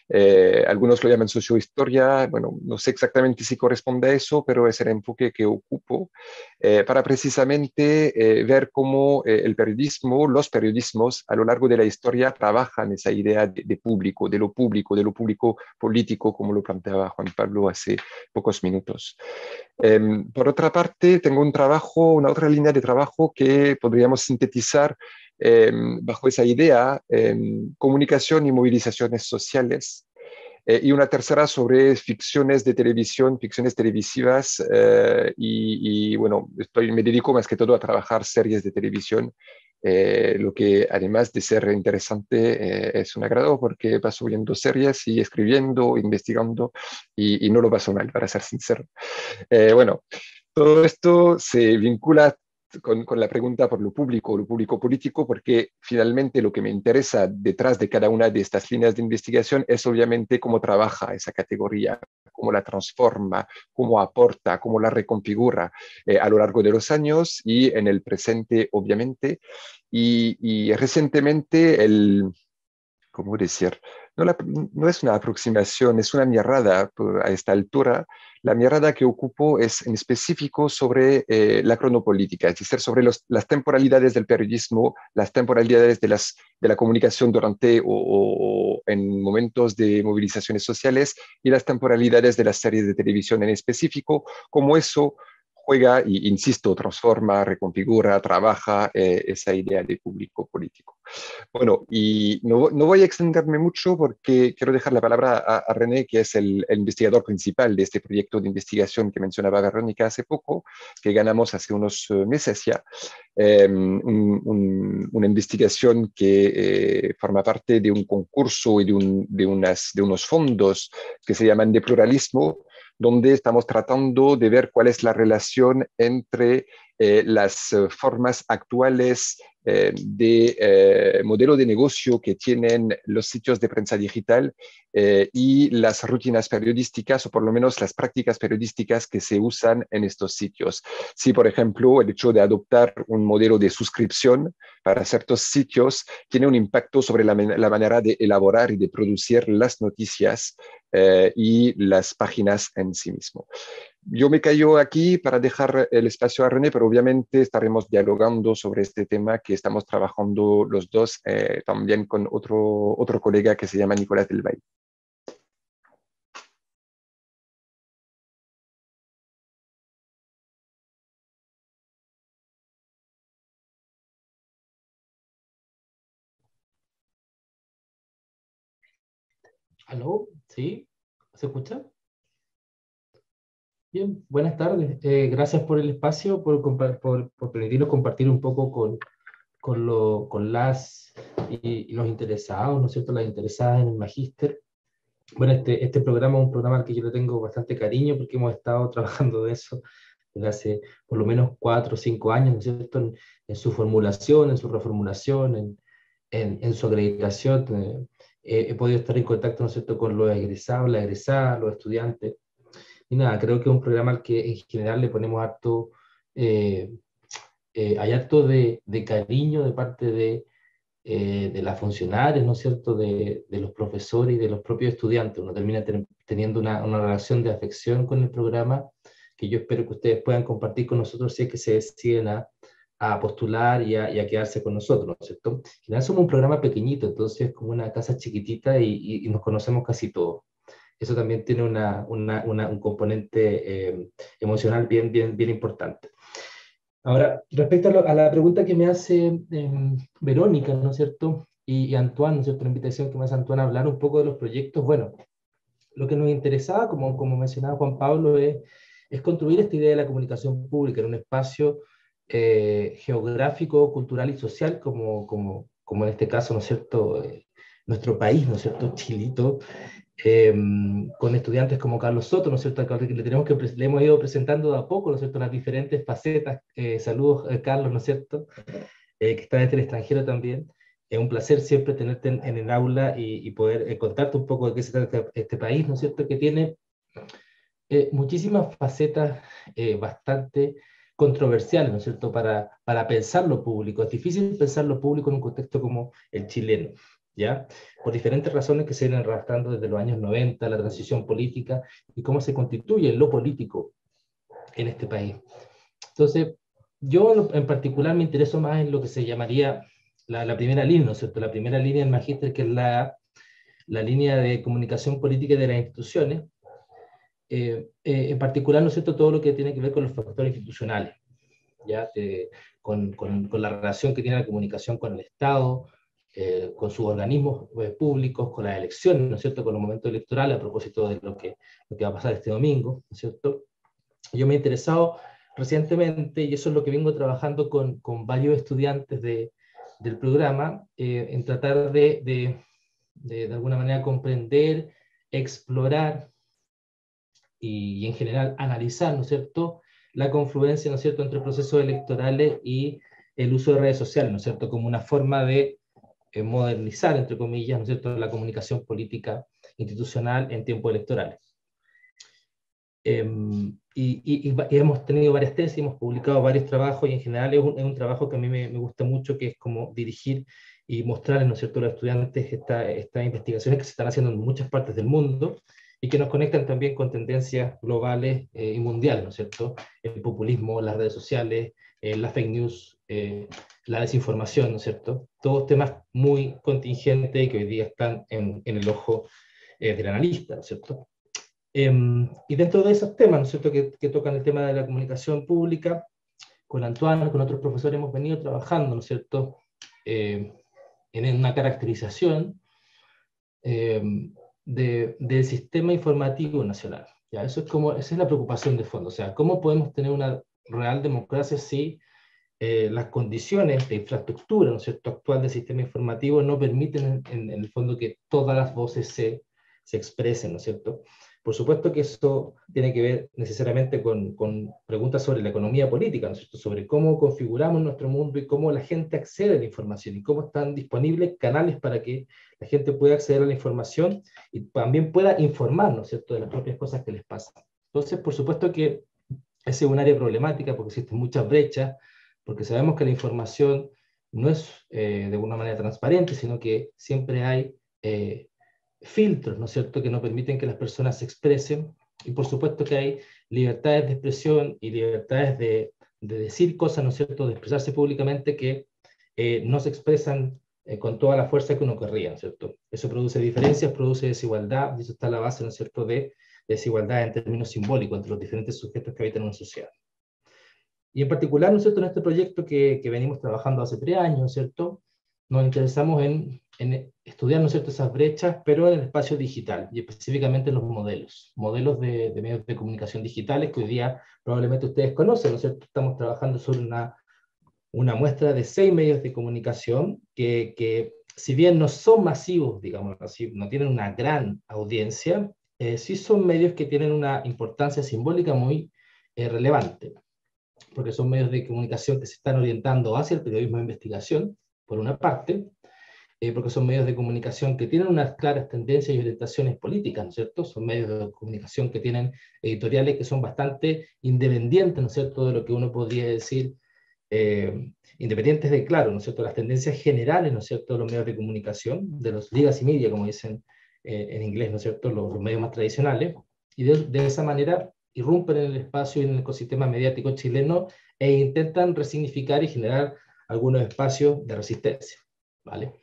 Eh, algunos lo llaman sociohistoria, bueno, no sé exactamente si corresponde a eso, pero es el enfoque que ocupo eh, para precisamente eh, ver cómo eh, el periodismo, los periodismos a lo largo de la historia trabajan esa idea de, de público, de lo público, de lo público político, como lo planteaba Juan Pablo hace pocos minutos. Eh, por otra parte, tengo un trabajo, una otra línea de trabajo que podríamos sintetizar eh, bajo esa idea, eh, comunicación y movilizaciones sociales, eh, y una tercera sobre ficciones de televisión, ficciones televisivas, eh, y, y bueno, estoy, me dedico más que todo a trabajar series de televisión, eh, lo que además de ser interesante eh, es un agrado porque paso viendo series y escribiendo, investigando, y, y no lo paso mal, para ser sincero. Eh, bueno, todo esto se vincula con, con la pregunta por lo público, lo público político, porque finalmente lo que me interesa detrás de cada una de estas líneas de investigación es obviamente cómo trabaja esa categoría, cómo la transforma, cómo aporta, cómo la reconfigura eh, a lo largo de los años y en el presente, obviamente. Y, y recientemente el, ¿cómo decir? No, la, no es una aproximación, es una mirada a esta altura. La mirada que ocupo es en específico sobre eh, la cronopolítica, es decir, sobre los, las temporalidades del periodismo, las temporalidades de, las, de la comunicación durante o, o en momentos de movilizaciones sociales y las temporalidades de las series de televisión en específico, como eso juega y, insisto, transforma, reconfigura, trabaja eh, esa idea de público político. Bueno, y no, no voy a extenderme mucho porque quiero dejar la palabra a, a René, que es el, el investigador principal de este proyecto de investigación que mencionaba Verónica hace poco, que ganamos hace unos meses ya. Eh, un, un, una investigación que eh, forma parte de un concurso y de, un, de, unas, de unos fondos que se llaman de pluralismo, donde estamos tratando de ver cuál es la relación entre eh, las eh, formas actuales eh, de eh, modelo de negocio que tienen los sitios de prensa digital eh, y las rutinas periodísticas, o por lo menos las prácticas periodísticas que se usan en estos sitios. Si, por ejemplo, el hecho de adoptar un modelo de suscripción para ciertos sitios tiene un impacto sobre la, la manera de elaborar y de producir las noticias eh, y las páginas en sí mismo. Yo me callo aquí para dejar el espacio a René, pero obviamente estaremos dialogando sobre este tema que estamos trabajando los dos, eh, también con otro, otro colega que se llama Nicolás del Valle. ¿Aló? ¿Sí? ¿Se escucha? Bien, buenas tardes. Eh, gracias por el espacio, por, por, por permitirnos compartir un poco con, con, lo, con las y, y los interesados, ¿no es cierto?, las interesadas en el magíster. bueno, este, este programa es un programa al que yo le tengo bastante cariño porque hemos estado trabajando de eso desde hace por lo menos cuatro o cinco años, ¿no es cierto?, en, en su formulación, en su reformulación, en, en, en su acreditación. Eh, eh, he podido estar en contacto, ¿no es cierto?, con los egresados, las egresadas, los estudiantes. Y nada, creo que es un programa al que en general le ponemos harto, eh, eh, hay harto de, de cariño de parte de, eh, de las funcionarias, ¿no es cierto?, de, de los profesores y de los propios estudiantes. Uno termina ten, teniendo una, una relación de afección con el programa que yo espero que ustedes puedan compartir con nosotros si es que se deciden a, a postular y a, y a quedarse con nosotros, ¿no es cierto? En general somos un programa pequeñito, entonces es como una casa chiquitita y, y, y nos conocemos casi todos. Eso también tiene una, una, una, un componente eh, emocional bien, bien, bien importante. Ahora, respecto a, lo, a la pregunta que me hace eh, Verónica, ¿no es cierto? Y, y Antoine, ¿no es cierto? La invitación que me hace Antoine a hablar un poco de los proyectos. Bueno, lo que nos interesaba, como, como mencionaba Juan Pablo, es, es construir esta idea de la comunicación pública en un espacio eh, geográfico, cultural y social, como, como, como en este caso, ¿no es cierto? Eh, nuestro país, ¿no es cierto? Chilito, eh, con estudiantes como Carlos Soto, ¿no es cierto?, que le, tenemos que, le hemos ido presentando de a poco, ¿no es cierto?, las diferentes facetas. Eh, saludos, eh, Carlos, ¿no es cierto?, eh, que está desde el extranjero también. Es un placer siempre tenerte en, en el aula y, y poder eh, contarte un poco de qué se trata este, este país, ¿no es cierto?, que tiene eh, muchísimas facetas eh, bastante controversiales, ¿no es cierto?, para, para pensar lo público. Es difícil pensar lo público en un contexto como el chileno, ¿ya? Por diferentes razones que se vienen arrastrando desde los años noventa, la transición política y cómo se constituye lo político en este país. Entonces, yo en particular me intereso más en lo que se llamaría la, la primera línea, ¿no es cierto? La primera línea del magíster, que es la, la línea de comunicación política de las instituciones, eh, eh, en particular, ¿no es cierto?, todo lo que tiene que ver con los factores institucionales, ¿ya? De, con, con, con la relación que tiene la comunicación con el Estado, eh, con sus organismos eh, públicos, con las elecciones, ¿no es cierto?, con los momentos electorales, a propósito de lo que, lo que va a pasar este domingo, ¿no es cierto? Yo me he interesado recientemente, y eso es lo que vengo trabajando con, con varios estudiantes de, del programa, eh, en tratar de, de, de, de alguna manera comprender, explorar y, y en general analizar, ¿no es cierto?, la confluencia, ¿no es cierto?, entre procesos electorales y el uso de redes sociales, ¿no es cierto?, como una forma de eh, modernizar, entre comillas, ¿no es cierto?, la comunicación política institucional en tiempos electorales. Eh, y, y, y hemos tenido varias tesis, hemos publicado varios trabajos, y en general es un, es un trabajo que a mí me, me gusta mucho, que es como dirigir y mostrarles, ¿no es cierto?, a los estudiantes estas esta investigaciones que se están haciendo en muchas partes del mundo y que nos conectan también con tendencias globales eh, y mundiales, ¿no es cierto?, el populismo, las redes sociales, eh, la fake news, eh, la desinformación, ¿no es cierto?, todos temas muy contingentes y que hoy día están en, en el ojo eh, del analista, ¿no es cierto? Eh, y dentro de esos temas, ¿no es cierto?, que, que tocan el tema de la comunicación pública, con Antoine, con otros profesores hemos venido trabajando, ¿no es cierto?, eh, en una caracterización eh, de, del sistema informativo nacional. ¿Ya? Eso es como, esa es la preocupación de fondo, o sea, ¿cómo podemos tener una real democracia si eh, las condiciones de infraestructura, ¿no es cierto?, actual del sistema informativo no permiten en, en, en el fondo que todas las voces se, se expresen, ¿no es cierto? Por supuesto que eso tiene que ver necesariamente con, con preguntas sobre la economía política, ¿no es cierto?, sobre cómo configuramos nuestro mundo y cómo la gente accede a la información y cómo están disponibles canales para que la gente pueda acceder a la información y también pueda informar, ¿no es cierto?, de las propias cosas que les pasan. Entonces, por supuesto que ese es un área problemática porque existen muchas brechas, porque sabemos que la información no es eh, de alguna manera transparente, sino que siempre hay eh, filtros, ¿no es cierto?, que no permiten que las personas se expresen, y por supuesto que hay libertades de expresión y libertades de, de decir cosas, ¿no es cierto?, de expresarse públicamente que eh, no se expresan eh, con toda la fuerza que uno querría, ¿no es cierto? Eso produce diferencias, produce desigualdad, y eso está a la base, ¿no es cierto?, de desigualdad en términos simbólicos entre los diferentes sujetos que habitan en una sociedad. Y en particular, ¿no es cierto?, en este proyecto que, que venimos trabajando hace tres años, ¿no es cierto?, nos interesamos en, en estudiar, ¿no es cierto?, esas brechas, pero en el espacio digital, y específicamente en los modelos, modelos de, de medios de comunicación digitales que hoy día probablemente ustedes conocen, ¿no es cierto? Estamos trabajando sobre una, una muestra de seis medios de comunicación que, que si bien no son masivos, digamos así, no tienen una gran audiencia, eh, sí son medios que tienen una importancia simbólica muy eh, relevante, porque son medios de comunicación que se están orientando hacia el periodismo de investigación, por una parte, eh, porque son medios de comunicación que tienen unas claras tendencias y orientaciones políticas, ¿no es cierto? Son medios de comunicación que tienen editoriales que son bastante independientes, ¿no es cierto?, de lo que uno podría decir, eh, independientes de, claro, ¿no es cierto?, las tendencias generales, ¿no es cierto?, de los medios de comunicación, de los legacy media, como dicen eh, en inglés, ¿no es cierto?, los, los medios más tradicionales, y de, de esa manera irrumpen en el espacio y en el ecosistema mediático chileno e intentan resignificar y generar algunos espacios de resistencia, ¿vale?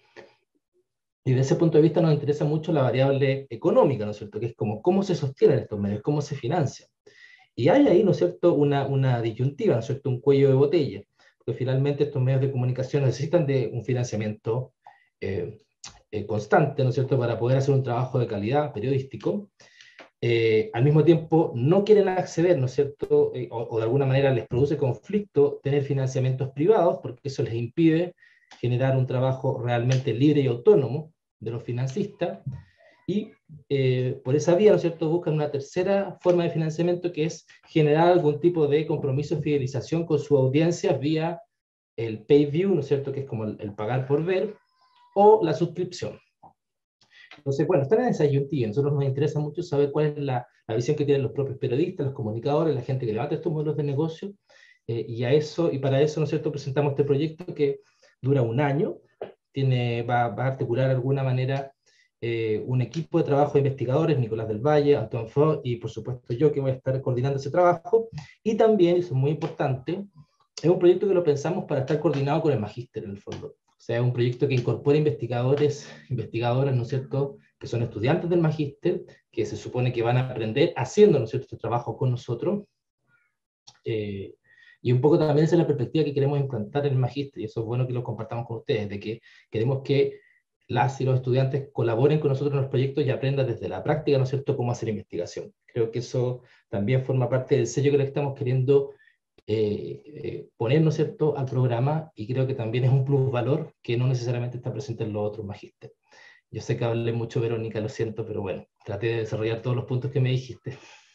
Y desde ese punto de vista nos interesa mucho la variable económica, ¿no es cierto?, que es como cómo se sostienen estos medios, cómo se financian. Y hay ahí, ¿no es cierto?, una, una disyuntiva, ¿no es cierto?, un cuello de botella, porque finalmente estos medios de comunicación necesitan de un financiamiento eh, eh, constante, ¿no es cierto?, para poder hacer un trabajo de calidad periodístico. Eh, al mismo tiempo no quieren acceder, ¿no es cierto?, eh, o, o de alguna manera les produce conflicto tener financiamientos privados, porque eso les impide generar un trabajo realmente libre y autónomo de los financistas, y eh, por esa vía, ¿no es cierto?, buscan una tercera forma de financiamiento, que es generar algún tipo de compromiso de fidelización con su audiencia vía el pay-view, ¿no es cierto?, que es como el, el pagar por ver, o la suscripción. Entonces, bueno, están en esa disyuntiva. A nosotros nos interesa mucho saber cuál es la, la visión que tienen los propios periodistas, los comunicadores, la gente que levanta estos modelos de negocio, eh, y a eso, y para eso, ¿no es cierto?, presentamos este proyecto que dura un año, tiene, va, va a articular de alguna manera eh, un equipo de trabajo de investigadores, Nicolás del Valle, Antoine Faux, y por supuesto yo, que voy a estar coordinando ese trabajo, y también, eso es muy importante, es un proyecto que lo pensamos para estar coordinado con el magíster, en el fondo. O sea, es un proyecto que incorpora investigadores, investigadoras, ¿no es cierto?, que son estudiantes del magíster, que se supone que van a aprender haciendo, ¿no es cierto?, este trabajo con nosotros. Eh, y un poco también esa es la perspectiva que queremos implantar en el magíster, y eso es bueno que lo compartamos con ustedes, de que queremos que las y los estudiantes colaboren con nosotros en los proyectos y aprendan desde la práctica, ¿no es cierto?, cómo hacer investigación. Creo que eso también forma parte del sello que le estamos queriendo Eh, eh, poner, ¿no es cierto?, al programa, y creo que también es un plus valor que no necesariamente está presente en los otros magísteres. Yo sé que hablé mucho, Verónica, lo siento, pero bueno, traté de desarrollar todos los puntos que me dijiste.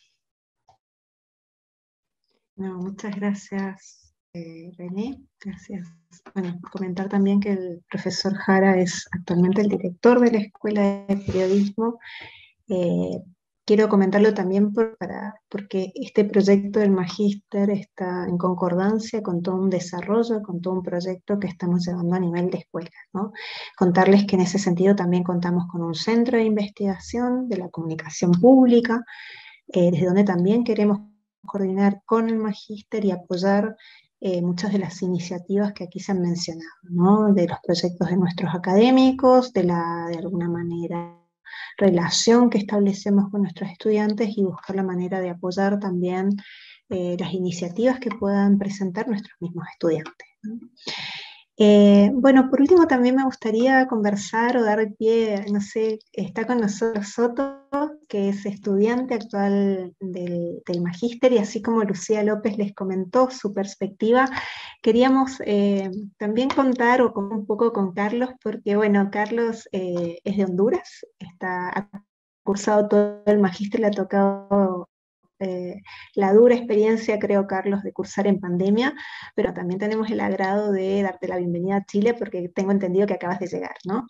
No, muchas gracias, eh, René. Gracias. Bueno, comentar también que el profesor Jara es actualmente el director de la Escuela de Periodismo. Eh, Quiero comentarlo también por, para, porque este proyecto del Magíster está en concordancia con todo un desarrollo, con todo un proyecto que estamos llevando a nivel de escuela, ¿no? Contarles que en ese sentido también contamos con un centro de investigación de la comunicación pública, eh, desde donde también queremos coordinar con el Magíster y apoyar eh, muchas de las iniciativas que aquí se han mencionado, ¿no? De los proyectos de nuestros académicos, de la, de alguna manera, relación que establecemos con nuestros estudiantes, y buscar la manera de apoyar también eh, las iniciativas que puedan presentar nuestros mismos estudiantes, ¿no? Eh, bueno, por último también me gustaría conversar o dar pie, no sé, está con nosotros Soto, que es estudiante actual del, del Magíster, y así como Lucía López les comentó su perspectiva, queríamos eh, también contar o con, un poco con Carlos, porque bueno, Carlos eh, es de Honduras, está, ha cursado todo el Magíster, le ha tocado eh, la dura experiencia, creo, Carlos, de cursar en pandemia, pero también tenemos el agrado de darte la bienvenida a Chile, porque tengo entendido que acabas de llegar, ¿no?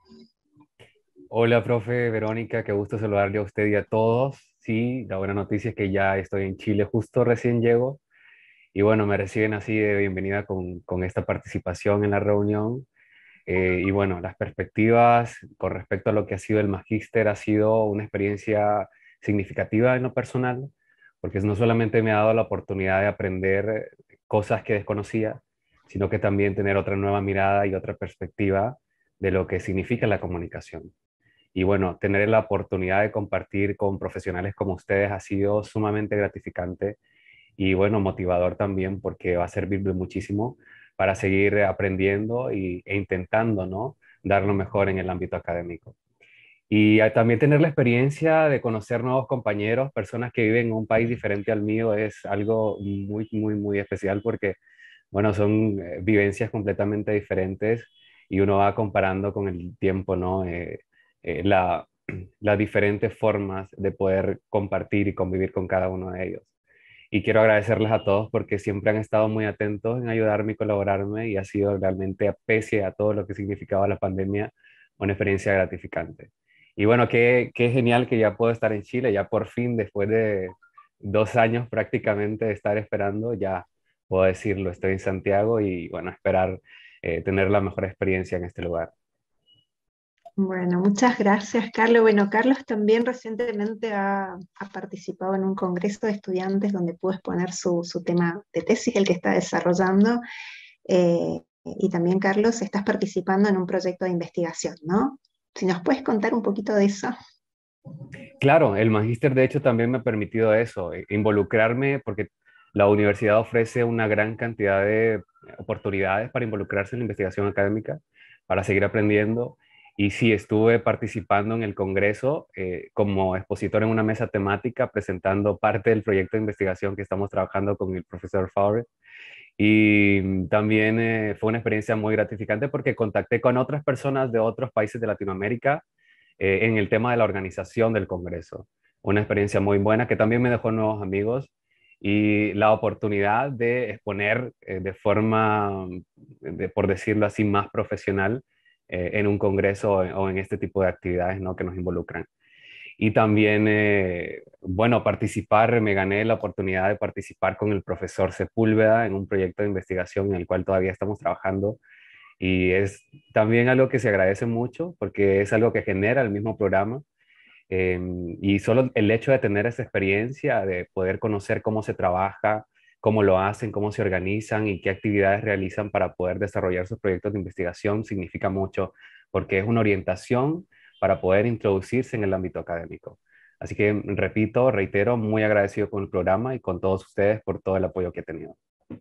Hola, profe Verónica, qué gusto saludarle a usted y a todos. Sí, la buena noticia es que ya estoy en Chile, justo recién llego, y bueno, me reciben así de bienvenida con, con esta participación en la reunión. Eh, y bueno, las perspectivas con respecto a lo que ha sido el magíster ha sido una experiencia significativa en lo personal, porque no solamente me ha dado la oportunidad de aprender cosas que desconocía, sino que también tener otra nueva mirada y otra perspectiva de lo que significa la comunicación. Y bueno, tener la oportunidad de compartir con profesionales como ustedes ha sido sumamente gratificante y bueno, motivador también, porque va a servirme muchísimo para seguir aprendiendo y, e intentando, ¿no?, dar lo mejor en el ámbito académico. Y a- también tener la experiencia de conocer nuevos compañeros, personas que viven en un país diferente al mío, es algo muy, muy, muy especial, porque, bueno, son eh, vivencias completamente diferentes y uno va comparando con el tiempo, ¿no? Eh, eh, la, las diferentes formas de poder compartir y convivir con cada uno de ellos. Y quiero agradecerles a todos porque siempre han estado muy atentos en ayudarme y colaborarme y ha sido realmente, pese a todo lo que significaba la pandemia, una experiencia gratificante. Y bueno, qué, qué genial que ya puedo estar en Chile, ya por fin, después de dos años prácticamente de estar esperando, ya puedo decirlo, estoy en Santiago y bueno, esperar eh, tener la mejor experiencia en este lugar. Bueno, muchas gracias, Carlos. Bueno, Carlos también recientemente ha, ha participado en un congreso de estudiantes donde pudo exponer su, su tema de tesis, el que está desarrollando. Eh, y también, Carlos, estás participando en un proyecto de investigación, ¿no? Si nos puedes contar un poquito de eso. Claro, el magíster de hecho también me ha permitido eso, eh, involucrarme porque la universidad ofrece una gran cantidad de oportunidades para involucrarse en la investigación académica, para seguir aprendiendo. Y sí, estuve participando en el Congreso eh, como expositor en una mesa temática, presentando parte del proyecto de investigación que estamos trabajando con el profesor Faure. Y también eh, fue una experiencia muy gratificante porque contacté con otras personas de otros países de Latinoamérica eh, en el tema de la organización del Congreso. Una experiencia muy buena que también me dejó nuevos amigos y la oportunidad de exponer eh, de forma, de, por decirlo así, más profesional eh, en un Congreso o en, o en este tipo de actividades, ¿no?, que nos involucran. Y también, eh, bueno, participar, me gané la oportunidad de participar con el profesor Sepúlveda en un proyecto de investigación en el cual todavía estamos trabajando y es también algo que se agradece mucho porque es algo que genera el mismo programa. Eh, y solo el hecho de tener esa experiencia, de poder conocer cómo se trabaja, cómo lo hacen, cómo se organizan y qué actividades realizan para poder desarrollar sus proyectos de investigación significa mucho porque es una orientación para poder introducirse en el ámbito académico. Así que repito, reitero, muy agradecido con el programa y con todos ustedes por todo el apoyo que he tenido.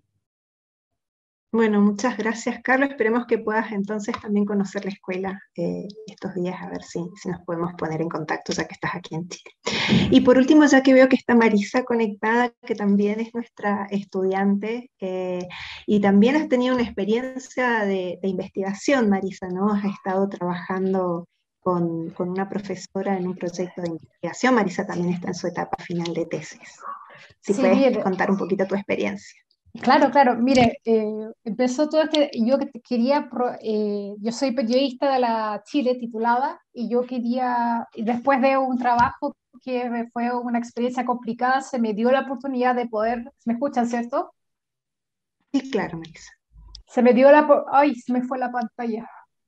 Bueno, muchas gracias, Carlos. Esperemos que puedas entonces también conocer la escuela eh, estos días, a ver si, si nos podemos poner en contacto ya que estás aquí en Chile. Y por último, ya que veo que está Marisa conectada, que también es nuestra estudiante, eh, y también has tenido una experiencia de, de investigación, Marisa, ¿no? Has estado trabajando con, con una profesora en un proyecto de investigación. Marisa también está en su etapa final de tesis. Si Sí, puedes mire, contar un poquito tu experiencia. claro, claro, mire, eh, empezó todo este, yo que quería, pro- eh, yo soy periodista de la Chile titulada y yo quería, y después de un trabajo que me fue una experiencia complicada, se me dio la oportunidad de poder, ¿me escuchan, cierto? Sí, claro, Marisa. Se me dio la, po- ay, se me fue la pantalla,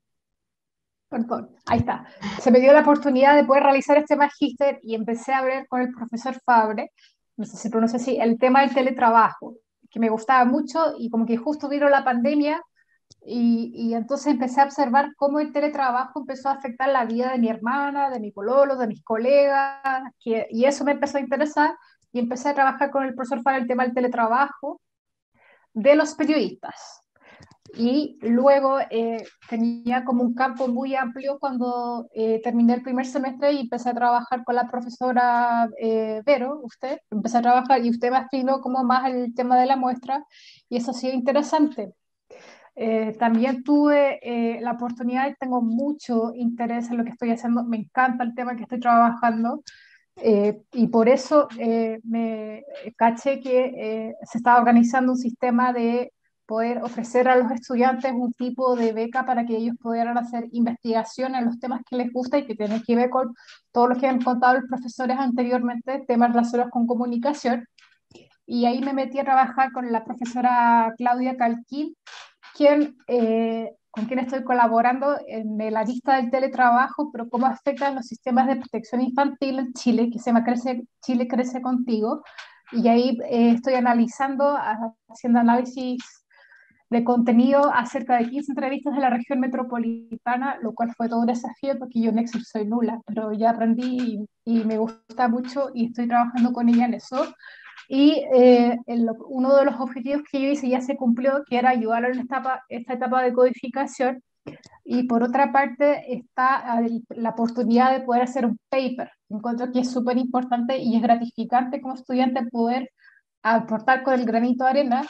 perdón, ahí está. Se me dio la oportunidad de poder realizar este magíster y empecé a ver con el profesor Fabre, no sé si se pronuncia así, el tema del teletrabajo, que me gustaba mucho y como que justo vino la pandemia y, y entonces empecé a observar cómo el teletrabajo empezó a afectar la vida de mi hermana, de mi pololo, de mis colegas, que, y eso me empezó a interesar y empecé a trabajar con el profesor Fabre el tema del teletrabajo de los periodistas. Y luego eh, tenía como un campo muy amplio cuando eh, terminé el primer semestre y empecé a trabajar con la profesora eh, Vero, usted, empecé a trabajar y usted me explicó como más el tema de la muestra y eso ha sido interesante. Eh, también tuve eh, la oportunidad y tengo mucho interés en lo que estoy haciendo, me encanta el tema que estoy trabajando eh, y por eso eh, me caché que eh, se estaba organizando un sistema de poder ofrecer a los estudiantes un tipo de beca para que ellos pudieran hacer investigación en los temas que les gusta y que tienen que ver con todo lo que han contado los profesores anteriormente, temas relacionados con comunicación. Y ahí me metí a trabajar con la profesora Claudia Calquín, quien, eh, con quien estoy colaborando en la lista del teletrabajo, pero cómo afectan los sistemas de protección infantil en Chile, que se llama Crece, Chile Crece Contigo. Y ahí eh, estoy analizando, haciendo análisis de contenido acerca de quince entrevistas de la región metropolitana, lo cual fue todo un desafío porque yo en Excel soy nula, pero ya aprendí y, y me gusta mucho y estoy trabajando con ella en eso. Y eh, el, uno de los objetivos que yo hice ya se cumplió, que era ayudarlo en esta etapa, esta etapa de codificación. Y por otra parte está la oportunidad de poder hacer un paper. Encuentro que es súper importante y es gratificante como estudiante poder aportar con el granito de arena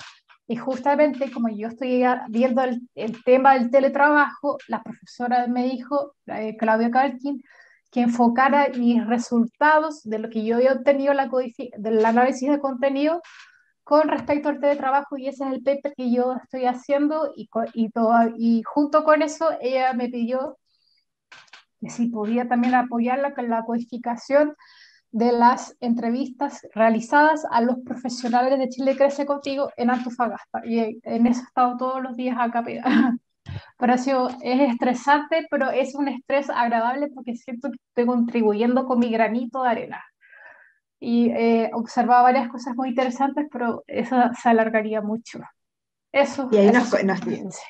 Y justamente como yo estoy viendo el, el tema del teletrabajo, la profesora me dijo, eh, Claudia Calkin, que enfocara mis resultados de lo que yo había obtenido la del análisis de contenido con respecto al teletrabajo, y ese es el paper que yo estoy haciendo, y, y, todo, y junto con eso ella me pidió que si podía también apoyarla con la codificación de las entrevistas realizadas a los profesionales de Chile Crece Contigo en Antofagasta, y en eso he estado todos los días acá pegada. Pero ha sido, es estresante, pero es un estrés agradable porque siento que estoy contribuyendo con mi granito de arena. Y he observado varias cosas muy interesantes, pero eso se alargaría mucho. Eso, y ahí eso nos, nos,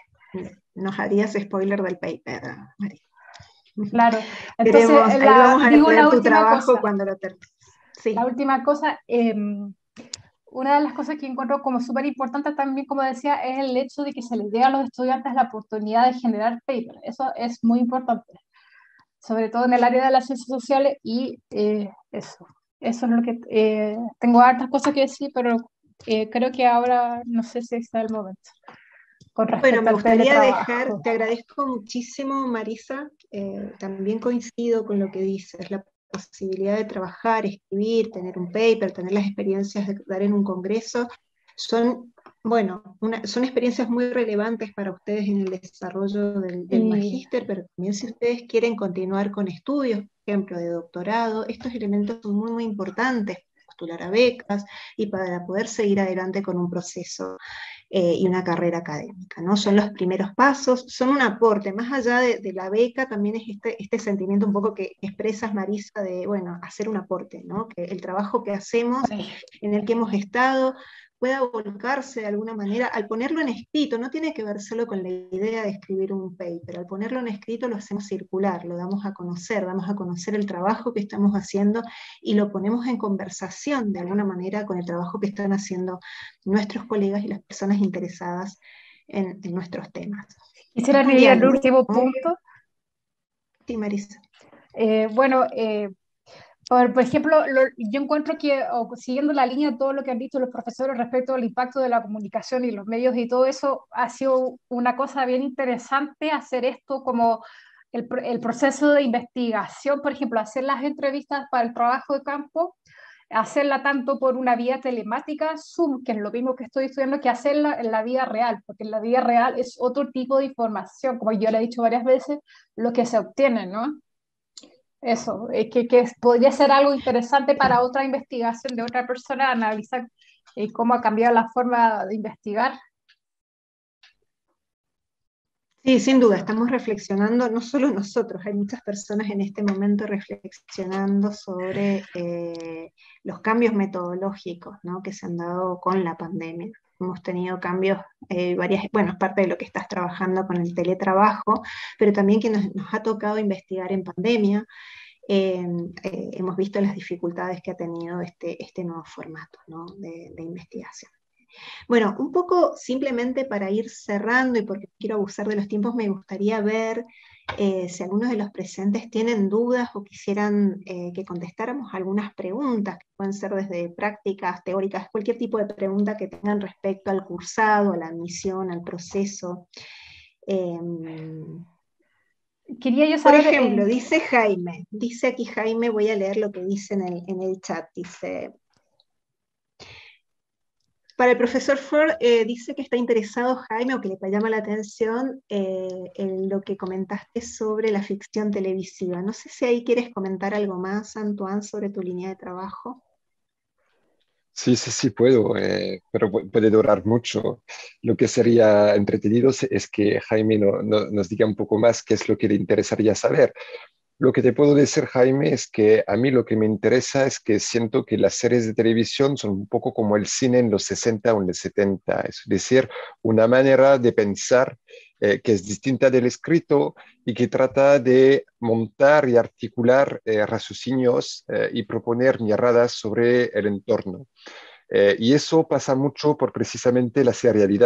nos harías spoiler del paper, María. Claro, entonces Queremos, la, ahí vamos a digo leer la tu última trabajo cosa. cuando lo termines. Sí. La última cosa, eh, una de las cosas que encuentro como súper importante también, como decía, es el hecho de que se les dé a los estudiantes la oportunidad de generar paper. Eso es muy importante, sobre todo en el área de las ciencias sociales, y eh, eso. Eso es lo que eh, tengo hartas cosas que decir, pero eh, creo que ahora no sé si está el momento. Con bueno, me al gustaría dejar, te agradezco muchísimo, Marisa, eh, también coincido con lo que dices, la posibilidad de trabajar, escribir, tener un paper, tener las experiencias de dar en un congreso, son, bueno, una, son experiencias muy relevantes para ustedes en el desarrollo del, del y... magíster, pero también si ustedes quieren continuar con estudios, por ejemplo, de doctorado, estos elementos son muy, muy importantes, postular a becas y para poder seguir adelante con un proceso eh, y una carrera académica, ¿no? Son los primeros pasos, son un aporte, más allá de, de la beca, también es este, este sentimiento un poco que expresas, Marisa, de, bueno, hacer un aporte, ¿no? Que el trabajo que hacemos, en el que hemos estado, pueda volcarse de alguna manera, al ponerlo en escrito, no tiene que ver solo con la idea de escribir un paper, al ponerlo en escrito lo hacemos circular, lo damos a conocer, damos a conocer el trabajo que estamos haciendo y lo ponemos en conversación de alguna manera con el trabajo que están haciendo nuestros colegas y las personas interesadas en, en nuestros temas. Quisiera añadir el último punto. Sí, Marisa. Eh, bueno, eh, Por, por ejemplo, lo, yo encuentro que, o, siguiendo la línea de todo lo que han dicho los profesores respecto al impacto de la comunicación y los medios y todo eso, ha sido una cosa bien interesante hacer esto como el, el proceso de investigación, por ejemplo, hacer las entrevistas para el trabajo de campo, hacerla tanto por una vía telemática, Zoom, que es lo mismo que estoy estudiando, que hacerla en la vida real, porque en la vida real es otro tipo de información, como yo le he dicho varias veces, lo que se obtiene, ¿no? Eso, eh, que, que podría ser algo interesante para otra investigación de otra persona, analizar eh, cómo ha cambiado la forma de investigar. Sí, sin duda, estamos reflexionando, no solo nosotros, hay muchas personas en este momento reflexionando sobre eh, los cambios metodológicos, ¿no? Que se han dado con la pandemia. Hemos tenido cambios, eh, varias, bueno, es parte de lo que estás trabajando con el teletrabajo, pero también que nos, nos ha tocado investigar en pandemia. Eh, eh, hemos visto las dificultades que ha tenido este, este nuevo formato, ¿no? de, de investigación. Bueno, un poco simplemente para ir cerrando y porque quiero abusar de los tiempos, me gustaría ver eh, si algunos de los presentes tienen dudas o quisieran eh, que contestáramos algunas preguntas, que pueden ser desde prácticas, teóricas, cualquier tipo de pregunta que tengan respecto al cursado, a la admisión, al proceso. Eh, Quería yo saber, Por ejemplo, eh, dice Jaime, dice aquí Jaime, voy a leer lo que dice en el, en el chat, dice... Para el profesor Ford, eh, dice que está interesado Jaime, o que le llama la atención eh, en lo que comentaste sobre la ficción televisiva. No sé si ahí quieres comentar algo más, Antoine, sobre tu línea de trabajo. Sí, sí, sí puedo, eh, pero puede durar mucho. Lo que sería entretenido es que Jaime no, no, nos diga un poco más qué es lo que le interesaría saber. Lo que te puedo decir, Jaime, es que a mí lo que me interesa es que siento que las series de televisión son un poco como el cine en los sesenta o en los setenta, es decir, una manera de pensar eh, que es distinta del escrito y que trata de montar y articular eh, raciocinios eh, y proponer miradas sobre el entorno. Eh, y eso pasa mucho por precisamente la serialidad.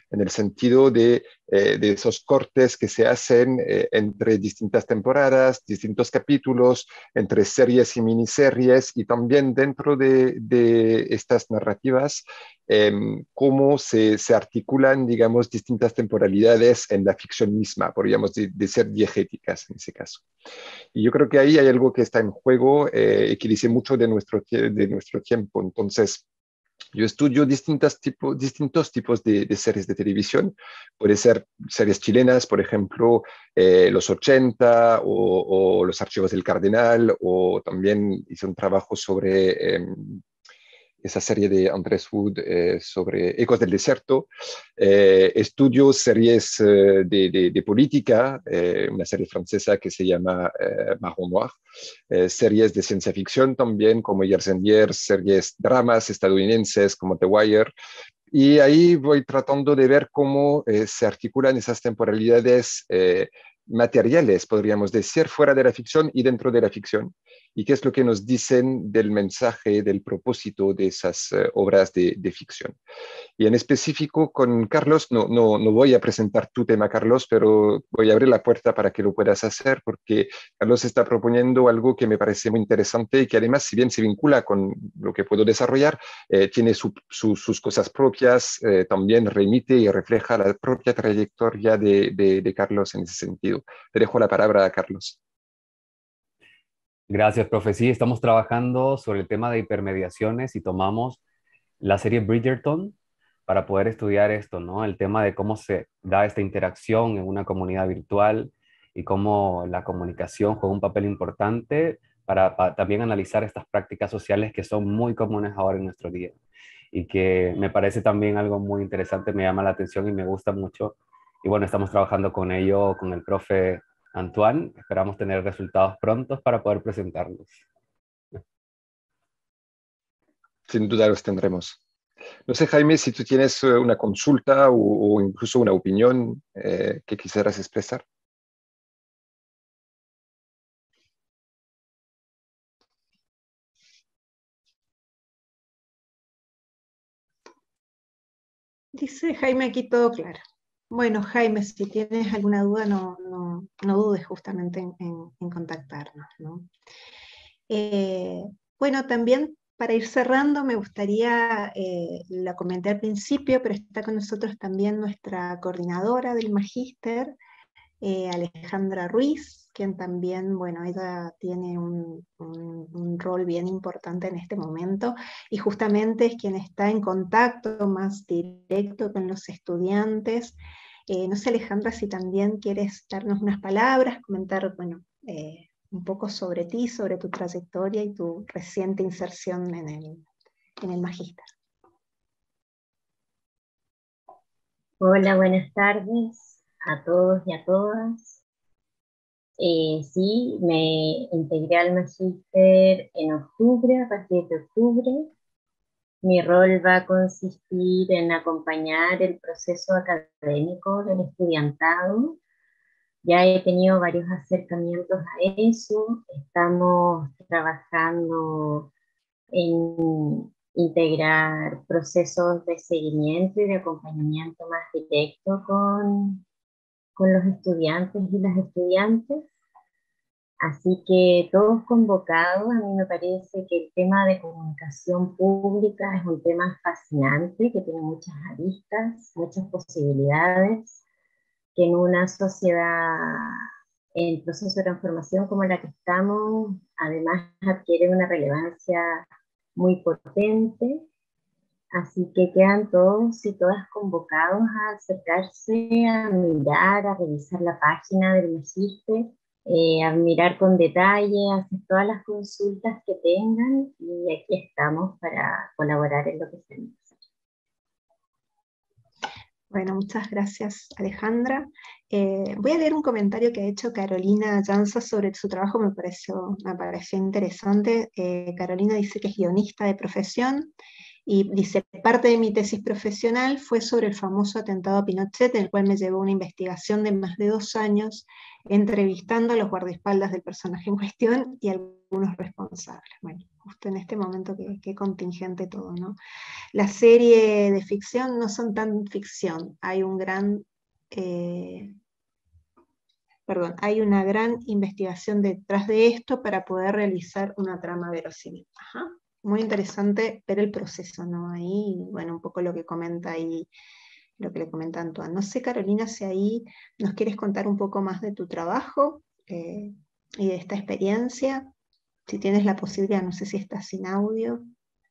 en el sentido de, eh, de esos cortes que se hacen eh, entre distintas temporadas, distintos capítulos, entre series y miniseries, y también dentro de, de estas narrativas, eh, cómo se, se articulan, digamos, distintas temporalidades en la ficción misma, podríamos de, de ser diegéticas en ese caso. Y yo creo que ahí hay algo que está en juego eh, y que dice mucho de nuestro, de nuestro tiempo. Entonces, yo estudio distintos, tipo, distintos tipos de, de series de televisión. Puede ser series chilenas, por ejemplo, eh, los ochenta o, o Los Archivos del Cardenal, o también hice un trabajo sobre... Eh, esa serie de Andrés Wood eh, sobre Ecos del Desierto. Eh, estudio series eh, de, de, de, política, eh, una serie francesa que se llama eh, Marron Noir, eh, series de ciencia ficción también, como Years and Years, series dramas estadounidenses como The Wire. Y ahí voy tratando de ver cómo eh, se articulan esas temporalidades eh, materiales, podríamos decir, fuera de la ficción y dentro de la ficción, y qué es lo que nos dicen del mensaje, del propósito de esas uh, obras de, de ficción. Y en específico con Carlos, no, no, no voy a presentar tu tema, Carlos, pero voy a abrir la puerta para que lo puedas hacer, porque Carlos está proponiendo algo que me parece muy interesante y que además, si bien se vincula con lo que puedo desarrollar, eh, tiene su, su, sus cosas propias, eh, también remite y refleja la propia trayectoria de, de, de Carlos en ese sentido. Te dejo la palabra a Carlos. Gracias, profe. Sí, estamos trabajando sobre el tema de hipermediaciones y tomamos la serie Bridgerton para poder estudiar esto, ¿no? El tema de cómo se da esta interacción en una comunidad virtual y cómo la comunicación juega un papel importante para, para también analizar estas prácticas sociales que son muy comunes ahora en nuestro día y que me parece también algo muy interesante, me llama la atención y me gusta mucho. Y bueno, estamos trabajando con ello, con el profe Antoine. Esperamos tener resultados prontos para poder presentarlos. Sin duda los tendremos. No sé, Jaime, si tú tienes una consulta o, o incluso una opinión eh, que quisieras expresar. Dice Jaime aquí todo claro. Bueno, Jaime, si tienes alguna duda, no, no, no dudes justamente en, en, en contactarnos, ¿no? Eh, bueno, también para ir cerrando, me gustaría, eh, la comenté al principio, pero está con nosotros también nuestra coordinadora del Magíster, eh, Alejandra Ruiz, quien también, bueno, ella tiene un, un, un rol bien importante en este momento, y justamente es quien está en contacto más directo con los estudiantes. Eh, no sé, Alejandra, si también quieres darnos unas palabras, comentar, bueno, eh, un poco sobre ti, sobre tu trayectoria y tu reciente inserción en el, en el Magíster. Hola, buenas tardes a todos y a todas. Eh, sí, me integré al Magíster en octubre, a partir de octubre. Mi rol va a consistir en acompañar el proceso académico del estudiantado. Ya he tenido varios acercamientos a eso. Estamos trabajando en integrar procesos de seguimiento y de acompañamiento más directo con, con los estudiantes y las estudiantes. Así que todos convocados, a mí me parece que el tema de comunicación pública es un tema fascinante, que tiene muchas aristas, muchas posibilidades, que en una sociedad en proceso de transformación como la que estamos, además adquiere una relevancia muy potente. Así que quedan todos y todas convocados a acercarse, a mirar, a revisar la página del Magíster, eh, a mirar con detalle, a hacer todas las consultas que tengan, y aquí estamos para colaborar en lo que se necesite. Bueno, muchas gracias, Alejandra. Eh, voy a leer un comentario que ha hecho Carolina Llanza sobre su trabajo, me pareció, me pareció interesante. Eh, Carolina dice que es guionista de profesión, y dice, parte de mi tesis profesional fue sobre el famoso atentado a Pinochet, en el cual me llevó una investigación de más de dos años, entrevistando a los guardaespaldas del personaje en cuestión y algunos responsables. Bueno, justo en este momento que, que contingente todo, ¿no? la serie de ficción no son tan ficción, hay un gran, eh, perdón, hay una gran investigación detrás de esto para poder realizar una trama verosímil. Ajá. Muy interesante ver el proceso, ¿no? Ahí, bueno, un poco lo que comenta ahí, lo que le comenta Antoine. No sé, Carolina, si ahí nos quieres contar un poco más de tu trabajo eh, y de esta experiencia, si tienes la posibilidad, no sé si estás sin audio.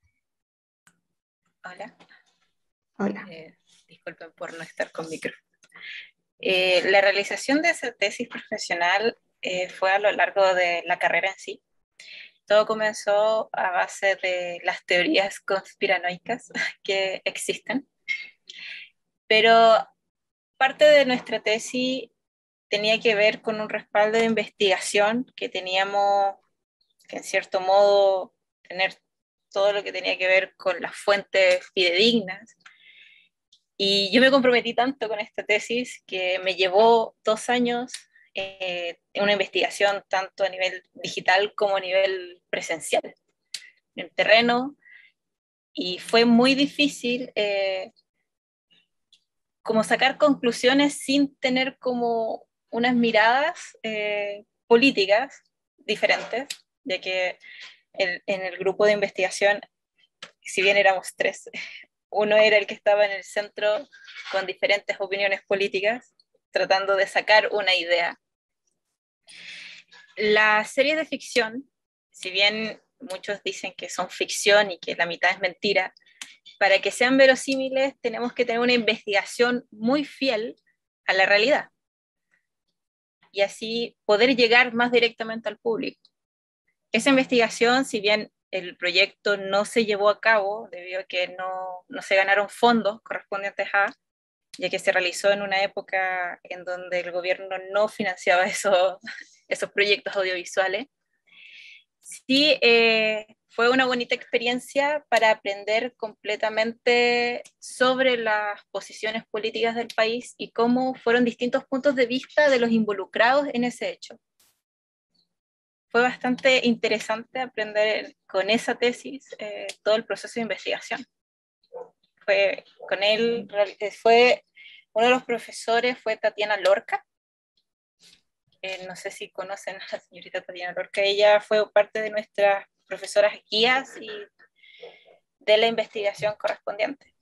Hola. Hola. Eh, disculpen por no estar con micrófono. Eh, la realización de esa tesis profesional eh, fue a lo largo de la carrera en sí. Todo comenzó a base de las teorías conspiranoicas que existen, pero parte de nuestra tesis tenía que ver con un respaldo de investigación que teníamos que en cierto modo tener todo lo que tenía que ver con las fuentes fidedignas. Y yo me comprometí tanto con esta tesis que me llevó dos años eh, en una investigación tanto a nivel digital como a nivel presencial, en terreno, y fue muy difícil eh, como sacar conclusiones sin tener como unas miradas eh, políticas diferentes, ya que el, en el grupo de investigación, si bien éramos tres, uno era el que estaba en el centro con diferentes opiniones políticas, tratando de sacar una idea. Las series de ficción, si bien muchos dicen que son ficción y que la mitad es mentira, para que sean verosímiles tenemos que tener una investigación muy fiel a la realidad y así poder llegar más directamente al público. Esa investigación, si bien el proyecto no se llevó a cabo debido a que no, no se ganaron fondos correspondientes a, ya que se realizó en una época en donde el gobierno no financiaba esos, esos proyectos audiovisuales, sí eh, fue una bonita experiencia para aprender completamente sobre las posiciones políticas del país y cómo fueron distintos puntos de vista de los involucrados en ese hecho. Fue bastante interesante aprender con esa tesis eh, todo el proceso de investigación. Fue con él, fue uno de los profesores fue Tatiana Lorca. Eh, no sé si conocen a la señorita Tatiana Lorca. Ella fue parte de nuestras profesoras guías y de la investigación correspondiente.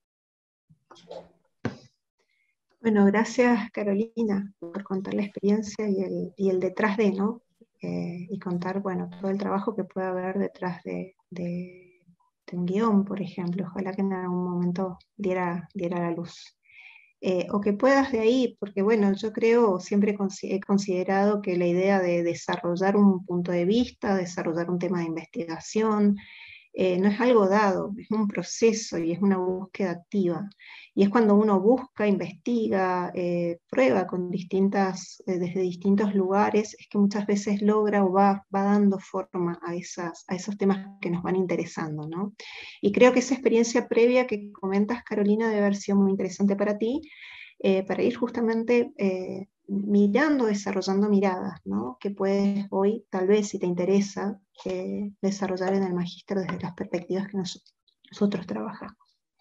Bueno, gracias Carolina por contar la experiencia y el, y el detrás de, ¿no? Eh, y contar, bueno, todo el trabajo que puede haber detrás de, de, de un guión, por ejemplo. Ojalá que en algún momento diera, diera la luz. Eh, o que puedas de ahí, porque bueno, yo creo, siempre he considerado que la idea de desarrollar un punto de vista, desarrollar un tema de investigación, eh, no es algo dado, es un proceso y es una búsqueda activa. Y es cuando uno busca, investiga, eh, prueba con distintas, eh, desde distintos lugares, es que muchas veces logra o va, va dando forma a, esas, a esos temas que nos van interesando, ¿no? Y creo que esa experiencia previa que comentas, Carolina, debe haber sido muy interesante para ti, eh, para ir justamente eh, mirando, desarrollando miradas, ¿no? Que puedes hoy, tal vez si te interesa, eh, desarrollar en el magíster desde las perspectivas que nos, nosotros trabajamos.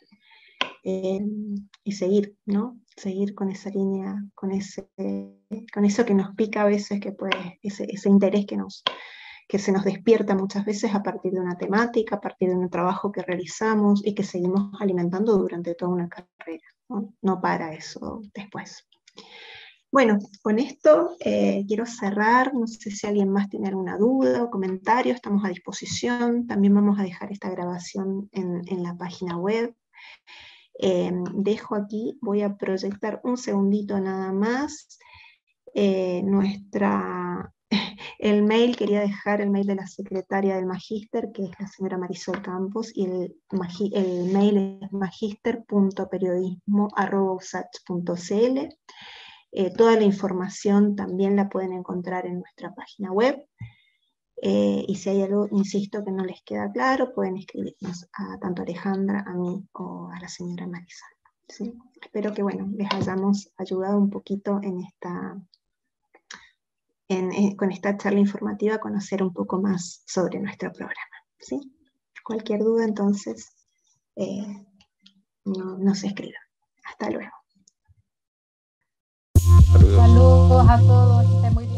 Eh, y seguir, ¿no? Seguir con esa línea, con, ese, con eso que nos pica a veces, que puede, ese, ese interés que, nos, que se nos despierta muchas veces a partir de una temática, a partir de un trabajo que realizamos y que seguimos alimentando durante toda una carrera, ¿no? No para eso después. Bueno, con esto eh, quiero cerrar, no sé si alguien más tiene alguna duda o comentario, estamos a disposición, también vamos a dejar esta grabación en, en la página web. Eh, dejo aquí, voy a proyectar un segundito nada más, eh, nuestra, el mail, quería dejar el mail de la secretaria del magíster, que es la señora Marisol Campos, y el, el mail es magister punto periodismo arroba usach punto c l. Eh, toda la información también la pueden encontrar en nuestra página web. Eh, y si hay algo, insisto, que no les queda claro, pueden escribirnos a tanto a Alejandra, a mí o a la señora Marisol, ¿sí? Espero que bueno, les hayamos ayudado un poquito en esta, en, en, con esta charla informativa a conocer un poco más sobre nuestro programa, ¿sí? Cualquier duda, entonces, eh, no, nos escriban. Hasta luego. Saludos. Saludos a todos, que estén muy bien.